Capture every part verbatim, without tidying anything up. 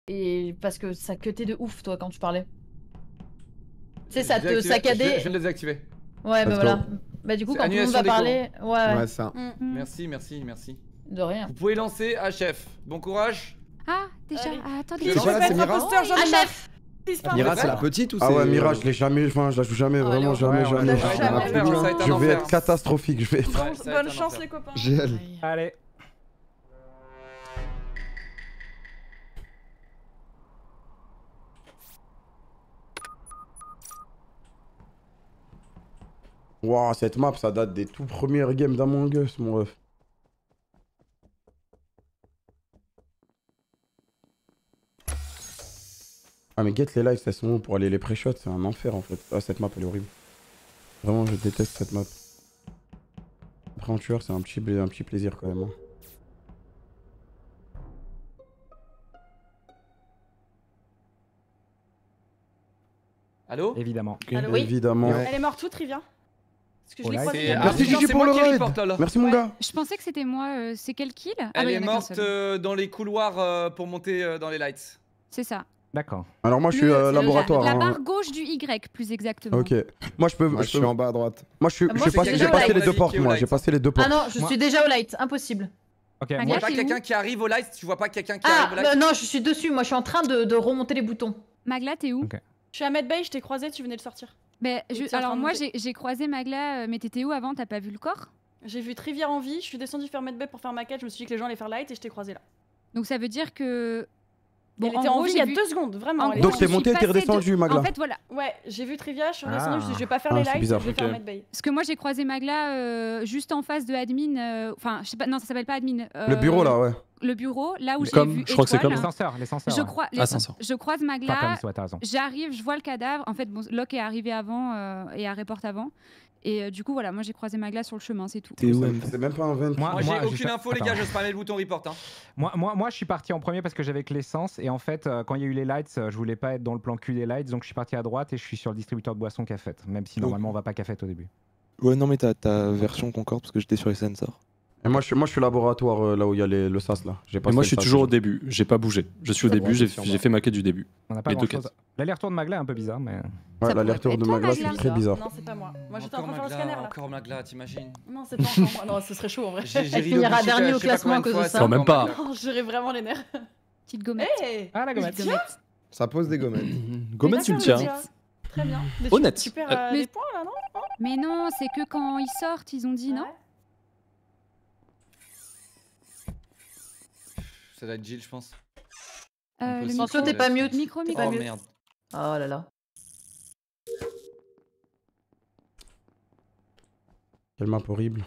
Et parce que ça cutait de ouf, toi, quand tu parlais. Tu sais, ça Je te saccadait. Je viens de le désactiver. Ouais, bah voilà. Bah du coup, quand tout le monde va parler... Ouais, ouais, ça. Mm. Merci, merci, merci. De rien. Vous pouvez lancer H F. Bon courage. Ah, déjà, ah, attendez. C'est quoi là, c'est Mira? Ah, chef. Mira, c'est la petite ou c'est... Ah ouais, Mira, je l'ai jamais, enfin, je la joue jamais, vraiment jamais, jamais. Je vais être catastrophique, je vais être... Bonne chance les copains. G L. Allez. Waouh, cette map, ça date des tout premières games d'Among Us, mon ref. Ah mais get les lights, elles sont où pour aller les pré-shots, c'est un enfer en fait. Ah cette map elle est horrible. Vraiment je déteste cette map. Après en tueur c'est un petit, un petit plaisir quand même. Hein. Allô? Évidemment. Allô, oui. Évidemment. Ouais. Elle est morte où, Trivia? Parce que je l'ai croisée. Merci Gigi pour le raid. Merci mon gars. Je pensais que c'était moi, euh, c'est quel kill? Elle ah, bah, est morte euh, dans les couloirs euh, pour monter euh, dans les lights. C'est ça. D'accord. Alors moi je suis euh, laboratoire. La, la hein. barre gauche du Y plus exactement. Ok. Moi je peux. Moi, je suis en bas à droite. Moi je suis. Ah, moi, J'ai passé, passé les deux portes moi. J'ai passé les deux portes. Ah non, je suis déjà au light, impossible. Ok. Tu vois pas quelqu'un qui arrive au light, tu vois pas quelqu'un qui ah, arrive au light. Ah non, je suis dessus. Moi je suis en train de, de remonter les boutons. Magla, t'es où? okay. Je suis à Medbay, je t'ai croisé, tu venais de sortir. Mais je, alors moi j'ai croisé Magla, mais t'étais où avant? T'as pas vu le corps? J'ai vu Trivia en vie, je suis descendue faire Medbay pour faire ma quête, je me suis dit que les gens allaient faire light et je t'ai croisé là. Donc ça veut dire que... Bon, elle était en, en vie il y a vu... deux secondes, vraiment. En Donc t'es monté et t'es redescendu, de... Magla. En fait, voilà. Ouais, j'ai vu Trivia, je suis redescendue, ah. je me suis dit, je vais pas faire ah, les lights, bizarre. je vais okay. faire Medbay. Parce que moi j'ai croisé Magla euh, juste en face de admin, enfin euh, je sais pas, non ça s'appelle pas admin. Euh, le bureau là, ouais. Le bureau, là où j'ai vu. Je crois que c'est comme l'ascenseur, l'ascenseur. Je, crois, ouais. je croise Magla, ouais, j'arrive, je vois le cadavre. En fait, bon, Locke est arrivé avant euh, et à report avant. Et euh, du coup, voilà, moi j'ai croisé Magla sur le chemin, c'est tout. C'est même pas un vingt. Moi, moi j'ai aucune info, les gars, je spammais le bouton report. Hein. Moi, moi, moi, je suis parti en premier parce que j'avais que l'essence. Et en fait, euh, quand il y a eu les lights, euh, je voulais pas être dans le plan cul des lights. Donc je suis parti à droite et je suis sur le distributeur de boissons Cafette. Même si normalement on va pas Cafette au début. Ouais, non, mais t'as ta version Concorde parce que j'étais sur les sensors. Et moi je, suis, moi je suis laboratoire euh, là où il y a les, le sas là. Et moi je suis toujours au début, j'ai pas bougé. Je suis au début, j'ai fait ma quête du début. On a pas grand chose. L'aller-retour de Magla est un peu bizarre, mais. Ouais, l'aller-retour de Magla c'est très bizarre. Non, c'est pas moi. Moi j'étais en train de faire le scanner là. Encore Magla, t'imagines? Non, c'est pas encore moi. Non, ce serait chaud en vrai. Elle finira dernier au classement à cause de ça. Non, même pas. J'aurais vraiment les nerfs. Petite gommette. Ah, la gommette. Ça pose des gommettes. Gommette cimetière. Très bien. Honnête. Tu perds des points là, non? Mais non, c'est que quand ils sortent, ils ont dit non. Ça doit être Jill, je pense. Euh, le micro, t'es pas mute. Micro, micro. Oh merde. Oh là là. Quelle map horrible.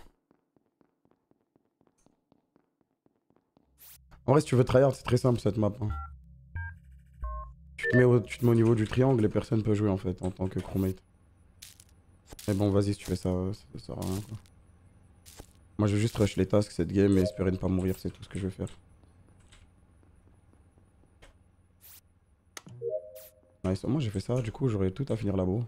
En vrai, si tu veux tryhard, c'est très simple cette map. Hein. Tu, te mets au, tu te mets au niveau du triangle et personne peut jouer en fait en tant que crewmate. Mais bon, vas-y, si tu fais ça, ça sert à rien quoi. Moi, je veux juste rush les tasks cette game et espérer ne pas mourir, c'est tout ce que je veux faire. Nice. Moi j'ai fait ça, du coup j'aurais tout à finir là-bas.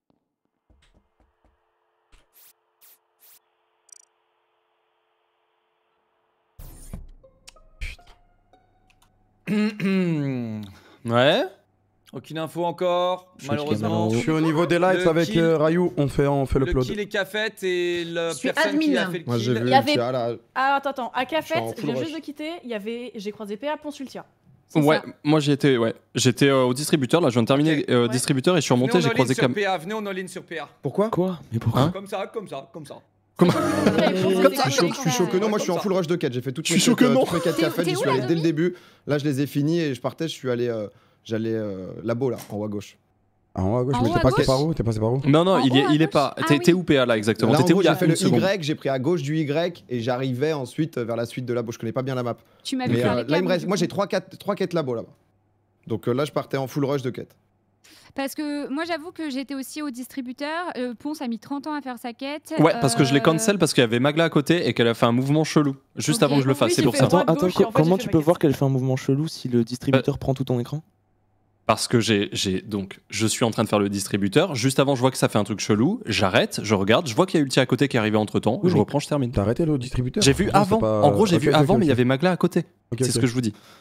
Putain. Ouais. Aucune info encore, je malheureusement. Je suis au niveau des lights le avec kill, euh, Rayou, on fait, on fait le, le plot. Le kill est Cafette et la personne admin. qui a fait le kill. Moi j'ai vu il y avait... la... Ah attends, attends, à Cafette, je viens juste de quitter, il y avait... j'ai croisé P A Ponsultia. Ouais, ça. moi j'y étais, ouais. J'étais euh, au distributeur, là je viens de terminer okay. euh, ouais. distributeur et je suis remonté, j'ai croisé Cam. Venez on all-in sur P A. Pourquoi? Quoi? Mais pourquoi hein? Comme ça, comme ça, comme ça. Comme ça. Je suis chaud que non, moi je suis en full rush de quête, j'ai fait toutes mes quêtes Cafette, j'y suis allé dès le début. Là je les ai finis et je partais, je suis allé, j'allais labo là, en haut à gauche. Ah, en haut à gauche, mais t'es passé par où? T'es passé par où? Non, non, il est, il est pas. T'es où P A là exactement? T'étais où? J'ai fait le Y, j'ai pris à gauche du Y et j'arrivais ensuite vers la suite de labo. Je connais pas bien la map. Tu m'as vu faire les là il me reste, moi j'ai trois quêtes labo là-bas. Donc là je partais en full rush de quête. Parce que moi j'avoue que j'étais aussi au distributeur, euh, Ponce a mis trente ans à faire sa quête. Ouais, parce que je l'ai euh... cancel parce qu'il y avait Magla à côté et qu'elle a fait un mouvement chelou juste okay. avant que je le fasse, oui, c'est pour ça. Attends, attends, gauche, comment tu peux voir qu'elle fait un mouvement chelou si le distributeur euh... prend tout ton écran? Parce que j'ai, j'ai donc je suis en train de faire le distributeur, juste avant je vois que ça fait un truc chelou, j'arrête, je regarde, je vois qu'il y a eu le tir à côté qui est arrivé entre temps, oui, je reprends, je termine. T'as arrêté le distributeur? J'ai vu avant, pas... en gros j'ai okay, vu okay, avant okay. mais il y avait Magla à côté, okay, c'est okay. ce que je vous dis.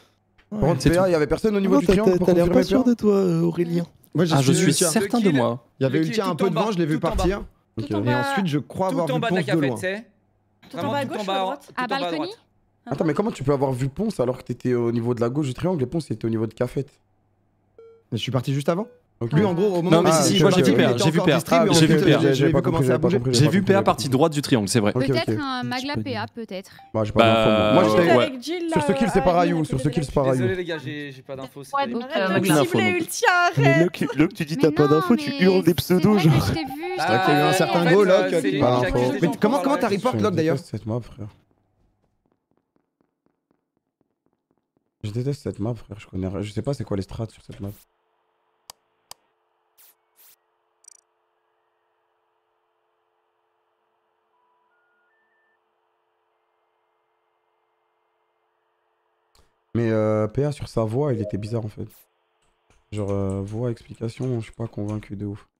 Par contre, P A, il y avait personne au niveau du triangle pour T'as l'air confirmer pas sûr P A de toi, Aurélien. Ah, je suis certain de moi. Il y avait Ultia un peu devant, je l'ai vu partir. Et ensuite, je crois avoir vu Ponce de loin. Tout en bas à gauche ou à droite? À balcony. Attends, mais comment tu peux avoir vu Ponce alors que t'étais au niveau de la gauche du triangle et Ponce était au niveau de Cafette? Mais je suis parti juste avant. Okay. Lui, en gros, au moment non, mais où si, si, moi j'ai vu P A, j'ai vu P A, j'ai vu P A, j'ai vu commencer à bouger. J'ai vu P A partie droite du triangle, c'est vrai. Peut-être un Magla P A, peut-être. Bah, j'ai pas d'infos. Moi, j'étais avec Jill. Sur ce kill, c'est par Rayou. Sur ce kill, c'est par Rayou. Désolé les gars, j'ai pas d'infos. Ouais, donc arrête de cibler Ultia, arrête. Loc, tu dis t'as pas d'infos, tu hurles des pseudos, genre. Je t'ai vu, C'est vrai qu'il y a eu un certain go, Loc, qui pas d'infos. Mais comment t'as report, Loc, d'ailleurs? cette map, frère. Je déteste cette map, frère. Je connais, je sais pas c'est quoi les strats sur cette map. Mais euh, P A sur sa voix, il était bizarre en fait. Genre euh, voix, explication, je suis pas convaincu de ouf.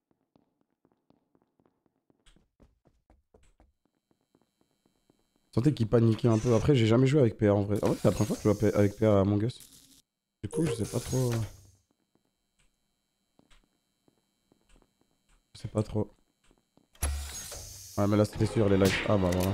Je sentais qu'il paniquait un peu. Après, j'ai jamais joué avec P A en vrai. En vrai, c'est la première fois que je joue avec P A à Among Us. Du coup, je sais pas trop. Je sais pas trop. Ouais, mais là, c'était sûr, les lives. Ah bah voilà.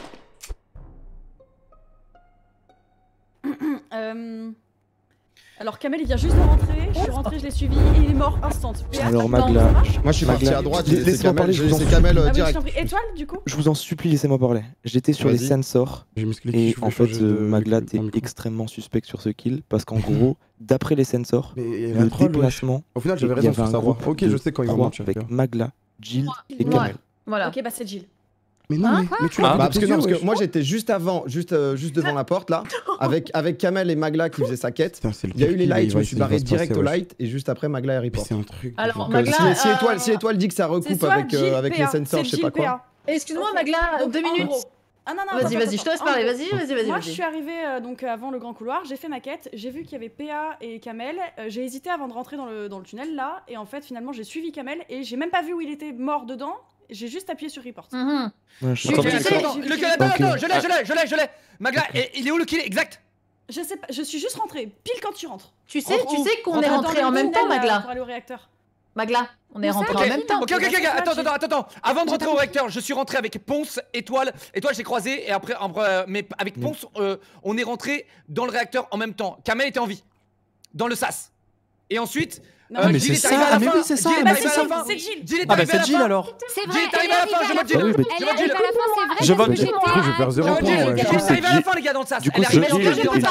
Euh... Alors Kamel il vient juste de rentrer, je suis rentré, je l'ai suivi et il est mort instant. Alors Magla, moi je suis parti à droite, laissez-moi parler, je vous en supplie. Kamel ah oui, direct. je t'en prie. Étoile du coup. Je vous en supplie, laissez-moi parler. J'étais sur les sensors et en fait Magla t'es extrêmement suspect sur ce kill parce qu'en gros, d'après les sensors, le déplacement, au final j'avais raison sur sa voix. Ok, je sais quand il va mentir. Avec Magla, Jill et Kamel. Voilà. Ok bah c'est Jill. Mais non, mais, mais tu l'as ah, bah parce que non, parce que moi j'étais juste avant, juste, euh, juste devant la porte là, avec, avec Kamel et Magla qui faisaient sa quête. Il y a eu les lights, je me suis barré direct au light et juste après Magla et report. C'est un truc. Alors Donc, Magla, si, si, étoile, si Étoile dit que ça recoupe avec, euh, avec les sensors, je sais pas quoi. Excuse-moi Magla, deux minutes. Ah non, non, vas-y, vas-y, je te laisse parler, vas-y, vas-y, vas-y. Moi, je suis arrivée euh, donc avant le grand couloir, j'ai fait ma quête, j'ai vu qu'il y avait P A et Kamel, euh, j'ai hésité avant de rentrer dans le, dans le tunnel là, et en fait, finalement, j'ai suivi Kamel et j'ai même pas vu où il était mort dedans, j'ai juste appuyé sur report. Mm-hmm. Ouais, je attends, attends, attends, le kill, attends, attends, je l'ai, je l'ai, je l'ai, je l'ai. Magla, il est où le kill exact? Je sais pas, je suis juste rentrée, pile quand tu rentres. Tu sais, tu sais qu'on est rentré en même temps, Magla. Pour aller au réacteur. Magla, on est rentré okay. en même temps. Ok, ok, ok, attends, attends, attends, attends. Avant de rentrer au réacteur, je suis rentré avec Ponce, Étoile. Étoile, j'ai croisé, et après, euh, mais avec Ponce, euh, on est rentré dans le réacteur en même temps. Kamel était en vie, dans le sas. Et ensuite, euh, mais c'est ça, mais oui, c'est ça. C'est Jill. Jill est ah, bah c'est Jill alors. C'est vrai, Jill est arrivé à la fin, je vote Jill. Elle est arrivée à la fin, c'est vrai. Je vote Jill. Je crois que je vais faire zéro point. Jill est arrivé à la fin, les gars, dans le sas. Du coup, elle est c'est arrivée Jill. dans le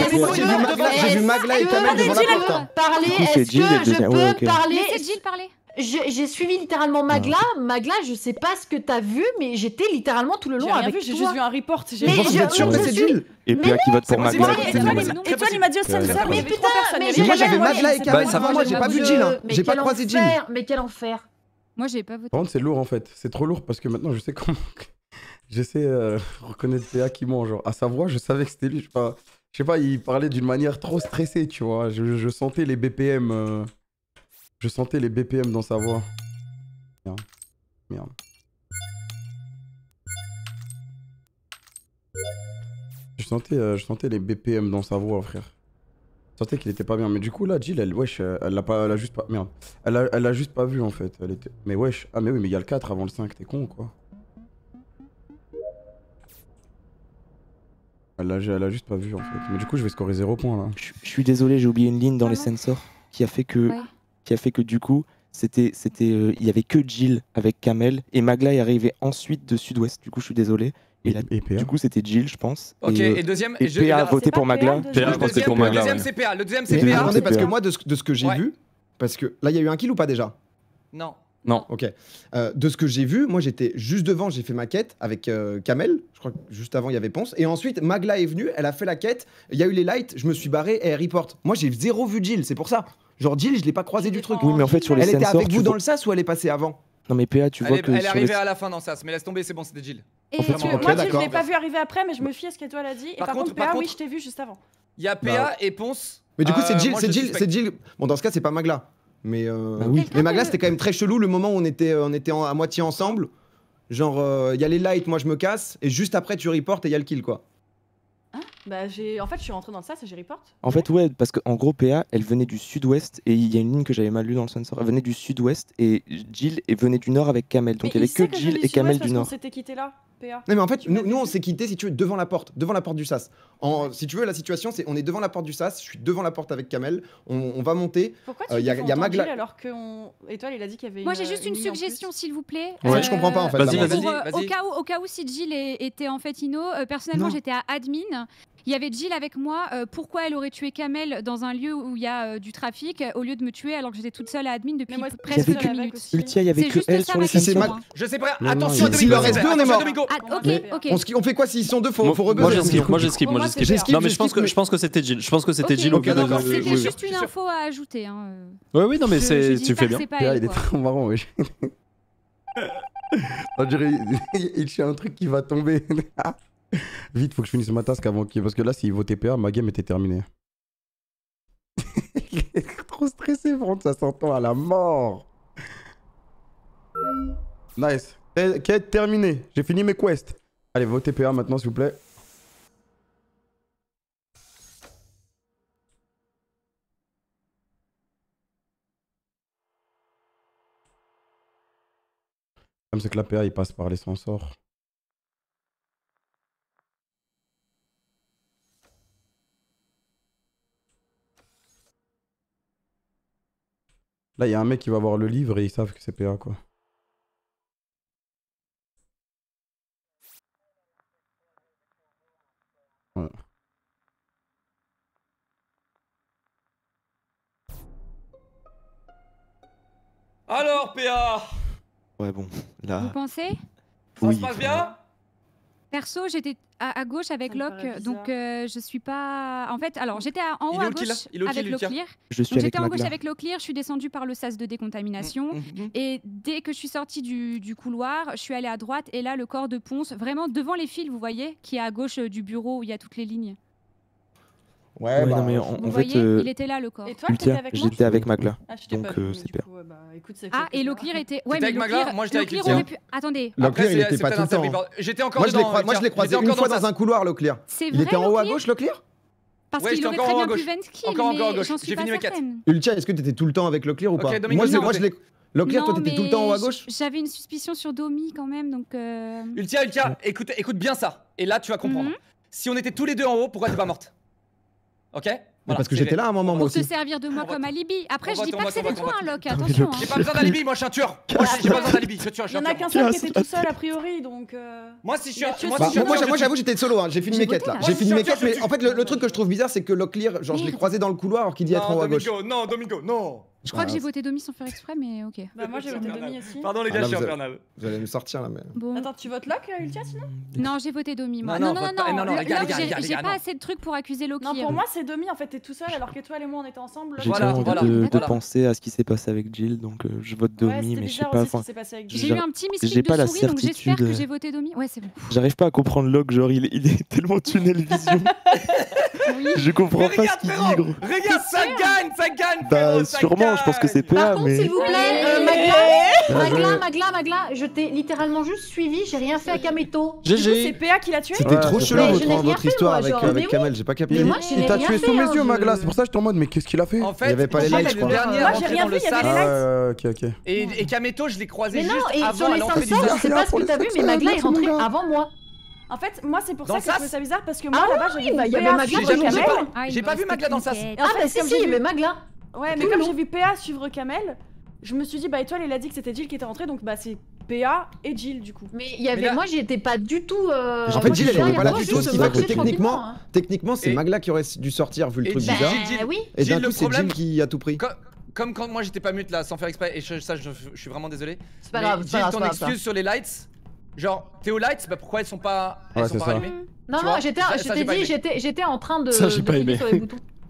sas. J'ai vu Magla et Kamel devant la porte. Parler, est-ce que je peux parler? Laissez Jill parler. J'ai suivi littéralement Magla. Magla, je sais pas ce que t'as vu, mais j'étais littéralement tout le long avec toi. J'ai juste vu un report. Mais vous êtes sûr que c'est Jill? Et P A qui vote pour Magla. Étoile, il m'a dit au sensor, mais putain, mais moi j'avais Magla et Kamel devant moi, j'ai pas vu Jill. J'ai pas croisé Jill. Mais quel enfer. Moi j'ai pas voté. Par contre, c'est lourd en fait. C'est trop lourd parce que maintenant je sais comment. J'essaie de reconnaître P A qui ment. Genre, à sa voix, je savais que c'était lui. Je sais pas, je sais pas, il parlait d'une manière trop stressée, tu vois. Je, je sentais les B P M. Euh... Je sentais les B P M dans sa voix. Merde. Merde. Je sentais, euh, je sentais les B P M dans sa voix, frère. Je sentais qu'il était pas bien. Mais du coup, là, Jill, elle, wesh, elle l'a pas, elle a juste pas. Merde. Elle a, elle a juste pas vu en fait. Elle était... Mais wesh. Ah, mais oui, mais il y a le quatre avant le cinq, t'es con ou quoi? Elle a, elle a juste pas vu en fait. Mais du coup, je vais scorer zéro point là. Je, je suis désolé, j'ai oublié une ligne dans les sensors qui a fait que. Ouais. Qui a fait que du coup, c'était, c'était, euh, il y avait que Jill avec Kamel et Magla est arrivé ensuite de Sud-Ouest. Du coup, je suis désolé. Et, là, et du coup, c'était Jill, je pense. Ok. Et, et deuxième. Et P A a voté pour Magla. P A a voté pour Magla. Le deuxième, c'est P A. Le deuxième, c'est P A. Attendez, parce que moi, de ce, de ce que j'ai ouais. vu, parce que là, il y a eu un kill ou pas déjà? Non. Non. Ok. Euh, de ce que j'ai vu, moi j'étais juste devant, j'ai fait ma quête avec euh, Kamel. Je crois que juste avant il y avait Ponce. Et ensuite Magla est venue, elle a fait la quête. Il y a eu les lights, je me suis barré et elle report. Moi j'ai zéro vu Jill, c'est pour ça. Genre Jill, je l'ai pas croisé du truc. Oui, mais en fait sur les elle sensors. Elle était avec vous vois... dans le sas ou elle est passée avant? Non mais P A, tu elle vois est, que. Elle est arrivée les... à la fin dans le sas, mais laisse tomber, c'est bon, c'était Jill. Et tu... okay, moi Jill, je l'ai pas vu arriver après, mais je me fie à ce qu'Étoile a dit. Et par, par contre, P A, oui, je t'ai vu juste avant. Il y a P A et Ponce. Mais du coup, c'est Jill, c'est Jill, c'est Jill. Bon, dans ce cas, c'est pas Magla. Mais, euh... bah oui. mais Magla, c'était quand même très chelou le moment où on était, on était en, à moitié ensemble. Genre, il euh, y a les lights, moi je me casse, et juste après tu reportes et il y a le kill quoi. Hein? Bah j'ai, en fait je suis rentrée dans le sas et j'ai report. En fait, ouais, parce qu'en gros, P A, elle venait du sud-ouest et il y a une ligne que j'avais mal lue dans le sensor. Elle venait du sud-ouest et Jill et venait du nord avec Kamel. Donc il y avait que Jill et Kamel du nord. On s'était quitté là, P A. Non mais en fait, nous, nous on s'est quitté si tu veux devant la porte, devant la porte du sas. En, si tu veux, la situation c'est on est devant la porte du sas, je suis devant la porte avec Kamel, on, on va monter. Pourquoi tu euh, y y a, y a Magla... alors que on... Étoile il a dit qu'il y avait. Moi une, j'ai juste une, une suggestion s'il vous plaît. Ouais, euh, je comprends pas en fait. Vas-y, là, vas-y. Pour, euh, vas-y. au, cas où, au cas où si Jill est- était en fait Ino, euh, personnellement Non. j'étais à admin. Il y avait Jill avec moi. euh, pourquoi elle aurait tué Kamel dans un lieu où il y a euh, du trafic euh, au lieu de me tuer alors que j'étais toute seule à admin depuis Mais moi, presque il y avait deux que- minutes. Ultia, il y avait C'est que juste elle ça sur ma les Si c'est question. Mag- hein. Je sais pas. Non, non, Attention à il- s'il Domingo. leur reste deux, on est attention à mort. Domingo. Ah, ok, Mais- ok. On, ski- on fait quoi s'ils sont deux? Faut, Moi, faut moi, rebuzzer. j'esquive, moi j'esquive, Pour moi moi, j'esquive. c'est J'esquive, Non mais je pense j'esquive, que je pense que c'était Jill. Je pense que c'était Ok, Jill au ok, cas de. d'accord, oui, C'était oui, juste oui. une info à ajouter. Hein. Ouais oui non mais Je- c'est je dis tu pas fais que bien. c'est pas P A, elle, il est quoi. trop marrant, wesh. On dirait il il tient un truc qui va tomber. Vite, faut que je finisse ma task avant qu'il. Parce que là, s'il votait P A, ma game était terminée. Il est trop stressé, frère, ça s'entend à la mort. Nice. Eh, Quête terminée. J'ai fini mes quests. Allez, votez P A maintenant, s'il vous plaît. Comme c'est que la P A, il passe par les sensors. Là, il y a un mec qui va voir le livre et ils savent que c'est P A, quoi. Voilà. Alors P A, Ouais, bon, là. Vous pensez ça Oui, se passe enfin, bien? Perso, j'étais à, à gauche avec Ça me Locke, paraît donc euh, je suis pas. En fait, alors j'étais à- en Il haut est à où, le kill, gauche il est où, le avec kill, Lucas Locklear. Je suis Donc avec j'étais en gauche Magla. avec Locklear, je suis descendue par le sas de décontamination. Mhm. Et dès que je suis sortie du, du couloir, je suis allée à droite et là, le corps de Ponce, vraiment devant les fils, vous voyez, qui est à gauche euh, du bureau où il y a toutes les lignes. Ouais, Ouais, bah, non, mais en, Vous en voyez, fait, euh, il était là le corps. Et toi, t'étais Ultia, avec moi? j'étais avec Magla. Ah, je t'ai Donc, pas vu, euh, mais c'est du P A. coup, euh, bah, écoute, c'est Ah, fait et plaisir. Locklear était. T'étais Ouais, mais avec Magla? Locklear, Moi, j'étais avec Locklear, Ultia. aurait pu. Attendez, Locklear, Après, il c'est- était c'est pas peut-être tout un le temps. self-report. J'étais encore Moi je l'ai dedans. croi- moi, je l'ai Ultia. croisé J'étais une encore fois dans dans ça. un couloir, Leclerc. c'est Il vrai. était en haut à Locklear gauche, Leclerc? Parce Ouais, qu'il j'étais aurait encore très en haut à bien pu gauche. vingt kills, Encore, encore à mais gauche. j'en suis J'ai pas fini mes quêtes. certaine. Ultia, est-ce que t'étais tout le temps avec Leclerc ou Ok, pas? Domingo, Moi, s'il je- vous moi je plaît. l'ai. Leclerc, toi Non, t'étais tout le mais temps en haut à j- gauche? J'avais une suspicion sur Domi quand même, donc. euh, Ultia, Ultia, écoute, écoute bien ça. Et là, tu vas comprendre. Mhm. Si on était tous les deux en haut, pourquoi t'es pas morte? Ok? Voilà, Parce que c'est j'étais fait. là à un moment, moi Pour se aussi. servir de moi On va comme tout- alibi. Après, on je va dis tout- pas on que va c'était tout- on va toi, tout- Locke, mais attention. Locke, hein. J'ai pas besoin d'alibi, moi je suis un tueur. Moi je- j'ai pas besoin d'alibi, je suis un tueur, je Il y suis en un a qu'un tueur. seul qui était tout seul a priori, donc. euh, Moi si je suis Il a un tué moi, son si je suis un Bah, moi, tueur, moi je j'avoue, tue. j'étais solo, hein. j'ai fini J'ai mes quêtes là. voté, là. J'ai fini mes Moi, je quêtes, mais suis en fait, le, le truc sûr. que je trouve bizarre, c'est que Locklear, genre je l'ai Merde. croisé dans le couloir alors qu'il dit être en Non, haut à gauche. Domingo, non, Domingo, non. Je crois que Ah, j'ai c'est- voté Domi sans faire exprès, mais ok. Bah, moi j'ai voté Infernal. Domi aussi. Pardon les Ah, gars, là, je suis vous avez- infernal. Vous allez me sortir là, mais. Bon. Attends, tu votes Locke, Ultia sinon? Non, j'ai voté Domi, moi. Non, Non, non, non, vote non, pas- non. non, non, les gars, Là, les gars, j'ai les gars, les j'ai gars, pas non. assez de trucs pour accuser Loki. Non, pour moi c'est Domi en fait, t'es tout seul alors qu'Étoile et moi on était ensemble. J'ai Voilà, trop envie voilà, de, de voilà. penser à ce qui s'est passé avec Jill, donc euh, je vote Domi, Ouais, c'était mais je sais bizarre pas. aussi ce enfin, qui s'est passé avec j'ai- J'ai Jill. eu un petit j'ai misclick pas de la souris, donc j'espère que certitude. j'ai voté Domi. Ouais, c'est bon. J'arrive pas à comprendre Locke, genre il, il est tellement tunnel vision. Oui. Je comprends Mais pas ce regarde qu'il dit, frérot, gros. regarde, ça gagne, ça gagne Bah, frérot, ça sûrement, je pense que c'est gagne. Par P A, contre, mais. s'il vous plaît, euh, Allez. Magla, Bien joué. Magla, Magla, Magla, je t'ai littéralement juste suivi, j'ai rien fait à Kameto. Du coup, c'est G G. P A qui l'a tué? C'était Ouais, trop c'est chelou vrai. votre, Je n'ai rien votre fait, histoire moi, avec, genre, avec mais Kamel, j'ai pas capté. Mais moi, je Il n'ai t'a rien tué fait, sous mes hein, yeux, je- Magla, c'est pour ça que j'étais en mode, mais qu'est-ce qu'il a fait? En fait, Il y avait pas en les fait, lights, le je crois. dernier Moi, à j'ai rentrer rien dans vu, le il y avait sas. les lights. Ah, ok, ok. Et, et Kameto, je l'ai croisé Mais non, juste et avant sur à les l'entrée du sensors, sas. je sais pas ce pour que les t'as vu, mais sensors, Magla est merci, mon rentré gars. avant moi. En fait, moi c'est pour Dans ça le que je trouvais sas. ça bizarre parce que moi Ah là-bas j'avais bah, vu il y avait P A Magla, suivre J'ai moi, je j'ai sais Kamel. pas, Ah, il j'ai me pas vu reste Magla dans le qu'une sas. quête. Ah En bah fait, si, comme si, il y j'ai avait vu- Magla. Ouais, mais Tout comme le j'ai long. vu P A suivre Kamel, je me suis dit bah Étoile il a dit que c'était Jill qui était rentrée donc bah c'est P A et Jill du coup. Mais il y avait, Mais là- moi j'étais pas du tout. euh, En fait, moi, Jill, j'étais elle était pas là derrière du toi, tout, ce juste qui fait que marcher techniquement, tranquillement, hein. techniquement, c'est Et- Magla qui aurait dû sortir vu le Et truc Jill- bizarre. Jill- Bah oui. Et Jill, d'un le coup, c'est problème- Jill qui a tout pris. Co- Comme quand moi j'étais pas mute là sans faire exprès et je- ça je, je suis vraiment désolé. C'est pas Mais grave, c'est pas Jill, grave, ton c'est pas grave, ça. excuse sur les lights, genre t'es aux lights, bah pourquoi elles sont pas, elles Ouais, sont c'est pas ça. allumées? Non, Tu non, vois, j'étais, ça- je ça, t'ai j'ai pas dit, aimé. j'étais, j'étais en train de. Ça, j'ai de pas cliquer aimé. sur les boutons.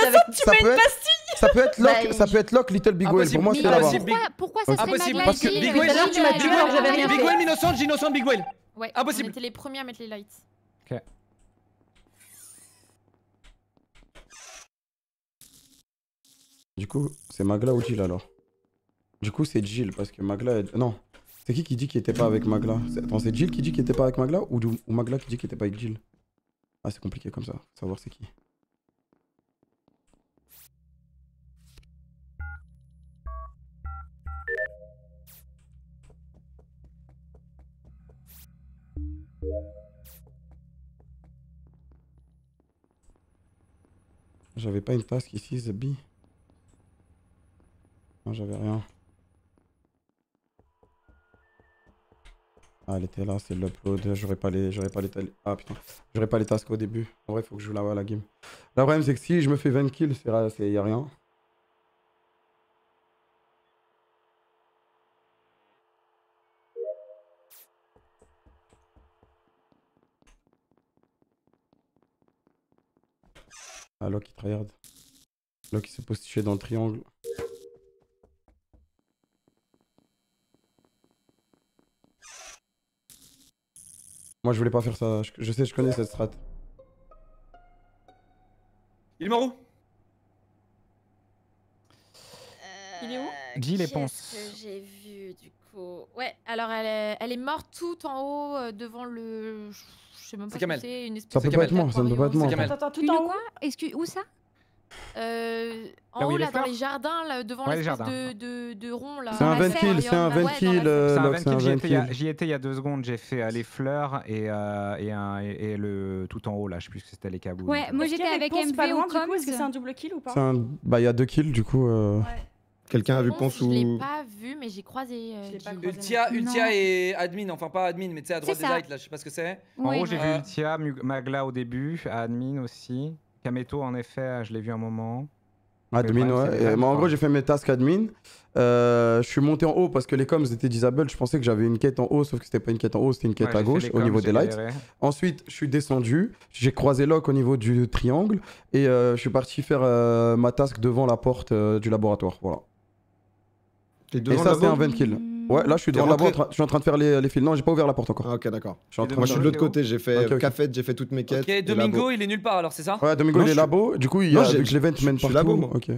innocente, tu ça mets peut une être- pastille. Ça peut être Lock, Bah, ça peut être Lock, Little Big Well. Pour moi, c'est Mais là-bas. Impossible. Pourquoi, pourquoi ça serait Impossible, Magla parce que ici Big le Well, tout à l'heure, tu m'as dit Gilles, que j'avais rien Big fait. Well, innocente, innocente, Big Well. Ouais, Impossible. on était les premiers à mettre les lights. Du coup, c'est Magla ou Jill alors? Du coup, c'est Jill parce que Magla. Est... Non. C'est qui qui dit qu'il était pas avec Magla? Attends, c'est Jill qui dit qu'il était pas avec Magla ou, ou Magla qui dit qu'il était pas avec Jill? Ah, c'est compliqué comme ça. Faut savoir c'est qui. J'avais pas une task ici, Zabi. Non, j'avais rien. Ah, elle était là, c'est l'upload. J'aurais pas les. J'aurais pas les. Ah putain. J'aurais pas les tasks au début. En vrai, faut que je joue là-bas la game. Le problème, c'est que si je me fais vingt kills, c'est y a rien. Ah, Locke il tryhard. Locke il s'est positionné dans le triangle. Moi je voulais pas faire ça, je, je sais, je connais cette strat. Il est mort où? Il est où? Jill et Qu'est-ce Ponce. que j'ai vu du coup? Ouais, alors elle est, elle est morte tout en haut euh, devant le. Je sais même pas C'est ce que Kamel. c'est. Une Ça espèce peut de pas être moi, ça ne peut pas être moi. C'est Kamel. Attends, attends, tout Une en haut. quoi? Excuse, où ça? Euh, Là en où il haut y a là les dans fleurs les jardins là devant Ouais, les l'espèce jardins. de, de, de rond là. C'est un Dans la vingt serre, kills, c'est un ouais, dans vingt la kills, serre. euh, C'est un Locke, vingt c'est un kills, j'y vingt étais, il y a- kills. j'y étais il y a deux secondes, j'ai fait euh, les fleurs et, euh, et, un, et, et le tout en haut là, je sais plus que c'était les caboules. Ouais, moi Est-ce j'étais qu'il y avait avec Ponce M pas V loin, au du coup, comms. est-ce que c'est un double kill ou pas? C'est un... Bah il y a deux kills du coup. Euh... Ouais. Quelqu'un a vu Ponce, Ponce je l'ai ou. pas vu, mais j'ai croisé. euh, Je l'ai pas Jill. croisé. Ultia, Non. Ultia et admin, enfin pas admin, mais tu sais à droite C'est des ça. lights là, je sais pas ce que c'est. En Oui. haut, j'ai Euh, vu Ultia, Mug- Magla au début, admin aussi. Kameto, en effet, je l'ai vu un moment. Admin, le problème, c'est ouais. les Et vannes, moi, en quoi. gros, j'ai fait mes tasks admin. Euh, je suis monté en haut parce que les coms étaient disable. Je pensais que j'avais une quête en haut, sauf que c'était pas une quête en haut, c'était une quête Ouais, à j'ai fait gauche les au coms, niveau j'ai des lights. galéré. Ensuite, je suis descendu. J'ai croisé Locke au niveau du triangle. Et euh, je suis parti faire euh, ma task devant la porte euh, du laboratoire. Voilà. T'es Et devant ça, le c'est un labo vingt kills. Ouais, là, je suis T'es devant le labo. rentré- en train- Je suis en train de faire les, les fils. Non, j'ai pas ouvert la porte encore. Ah, ok, d'accord. Je suis en Et train Moi, de- je suis de l'autre côté, j'ai fait Ok, ok. cafette, j'ai fait toutes mes quêtes. Ok, et Domingo, labo. il est nulle part alors, c'est ça? Ouais, Domingo, Non, il est je- labo. Du coup, il y Non, a, j'ai- vu que je les vents je- mènent je suis partout. labo, moi. Ok.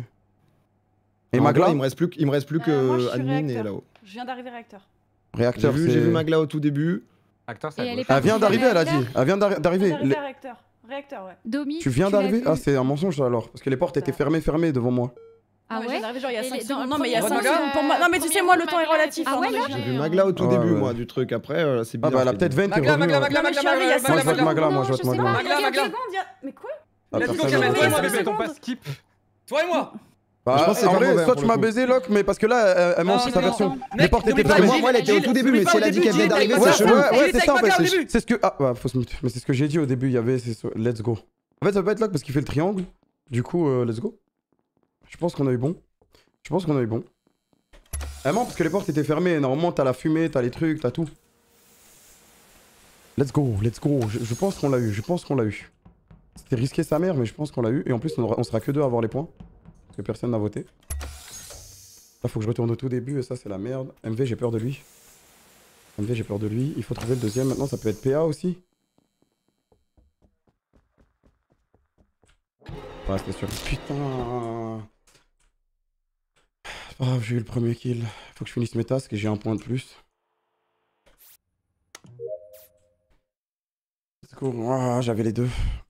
Et En Magla gros, il me reste plus que, il me reste plus que Euh, moi, je suis admin et réacteur. là-haut. Je viens d'arriver réacteur. J'ai Réacteur, vu, j'ai vu c'est. Magla au tout début. Acteur, c'est Et à elle gauche. est pas- Elle vient d'arriver, elle a dit. Réacteur Elle vient d'arri- Je d'arriver. viens d'arriver Les- réacteur. Réacteur, ouais. Domi, Tu viens l'as d'arriver? vu Ah, c'est un mensonge alors. Parce que les portes étaient fermées, fermées devant moi. Ah Non, mais je ouais? viens d'arriver genre il y a Et cinq les- dans le secondes. Non, mais il y a premier cinq round, secondes pour moi. Non, mais tu premier sais, moi, le round, temps est Magla relatif. était hein, Ah ouais, donc là je J'ai viens- vu Magla au tout Ouais, début, ouais. moi, du truc. Après, euh, c'est Ah, bizarre. bah, elle a c'est peut-être bizarre. vingt et Magla, revenu. Magla, ouais. Magla, Non, mais je Magla, suis arrivé il y a Magla, cinq Moi, je vote Magla. Magla, moi, Non, je vote je sais Magla. pas. Il y a Magla, quelques Magla. secondes, il y a- Mais quoi Ah, Il a dit personne qu'il y n'a avait voté. toi et moi, cinq bébé. secondes. Ton pas skip. Toi et moi. Bah, Je pense que c'est en pas vrai, mauvais, soit pour tu le m'as coup. baisé, Locke, mais parce que là, elle, elle ment Non, sur sa non, version. non. Les Mec, portes étaient n'oublie pas, fermées. Moi, moi, elle était au Jill, tout début, n'oublie mais pas, si au elle a dit début, qu'elle venait Jill, d'arriver, elle Ouais, c'est était chelou. ouais, Il ouais, était c'est ça en avec Magla au fait. début. C'est ce que. Ah, bah, faut se mute. Mais c'est ce que j'ai dit au début, il y avait. c'est so- Let's go. En fait, ça peut être Locke parce qu'il fait le triangle. Du coup, euh, let's go. Je pense qu'on a eu bon. Je pense qu'on a eu bon. Elle ment parce que les portes étaient fermées. Normalement, t'as la fumée, t'as les trucs, t'as tout. Let's go, let's go. Je, je pense qu'on l'a eu, je pense qu'on l'a eu. C'était risqué sa mère, mais je pense qu'on l'a eu. Et en plus, on, aura- on sera que deux à avoir les points. Parce que personne n'a voté. Là, faut que je retourne au tout début et ça, c'est la merde. M V, j'ai peur de lui. M V, j'ai peur de lui. Il faut trouver le deuxième. Maintenant, ça peut être P A aussi. Ouais, c'était sûr. Putain. Ah, j'ai eu le premier kill. Faut que je finisse mes tasks et j'ai un point de plus. Let's go. Ah, j'avais les deux.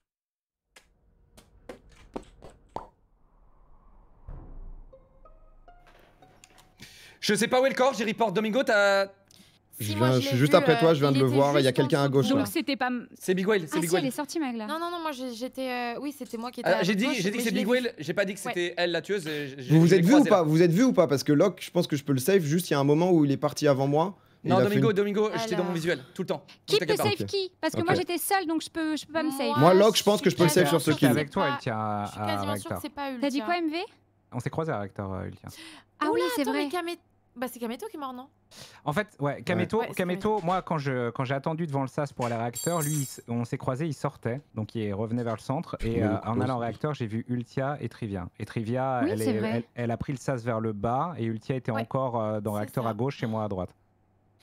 Je sais pas où est le corps, j'ai report Domingo, t'as. Je, Si, viens- moi, je l'ai suis juste vu, après toi, je viens il de le était voir, il y a juste en quelqu'un à dessous gauche de là. Donc c'était pas. C'est Big Whale, c'est Ah Big si, elle est Whale. sortie, Magla. Non, non, non, moi j'ai- j'étais. euh, Oui, c'était moi qui étais. Ah, à J'ai dit, gauche, j'ai dit que mais c'est je l'ai Big vu. Whale, j'ai pas dit que c'était elle la tueuse. et j'ai- Vous vous je l'ai êtes vu ou croisée, pas là. Vous êtes vu ou pas Parce que Locke, je pense que je peux le save. Juste, il y a un moment où il est parti avant moi. et Non, il a fait Domingo, une- Domingo, j'étais dans mon Alors. visuel, tout le temps. Qui Donc, peut t'inquiète pas. save Ok. qui? Parce que Ok. moi j'étais seule donc je peux, je peux pas me save. Moi, Locke, je pense que je peux le save quasiment sur ce sûre que kill. c'est Avec toi, pas- Ultia, à, Je suis à quasiment sûre réacteur. que c'est pas Ultia. T'as dit quoi, M V? On s'est croisés à réacteur, euh, Ultia. Ah oui, Oula, c'est attends, vrai. mais Kame- Bah, c'est Kameto qui est mort, non? En fait, ouais, Kameto, Ouais, c'est Kameto, moi, quand je quand j'ai attendu devant le sas pour aller au réacteur, lui, il s- on s'est croisés, il sortait, donc il revenait vers le centre. Et Ouais, euh, le en couteau, allant au c'est- réacteur, j'ai vu Ultia et Trivia. Et Trivia, Oui, elle, c'est est- vrai. elle, elle a pris le sas vers le bas, et Ultia était Ouais, encore euh, dans le c'est réacteur ça. à gauche et moi à droite.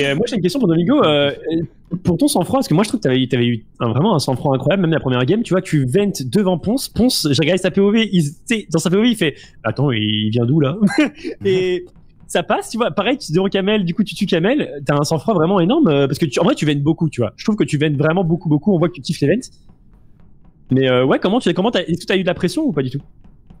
Et euh, moi j'ai une question pour Domingo. Euh, pour ton sang-froid, parce que moi je trouve que t'avais, t'avais eu un, vraiment un sang-froid incroyable, même la première game. Tu vois, tu ventes devant Ponce. Ponce, j'ai regardé sa P O V. Il, dans sa P O V, il fait attends, il vient d'où là? Et ça passe, tu vois. Pareil, tu es devant Kamel, du coup tu tues Kamel. T'as un sang-froid vraiment énorme euh, parce que tu, en vrai tu ventes beaucoup, tu vois. Je trouve que tu ventes vraiment beaucoup, beaucoup. On voit que tu kiffes les ventes. Mais euh, ouais, comment tu comment t'as, est-ce que t'as eu de la pression ou pas du tout?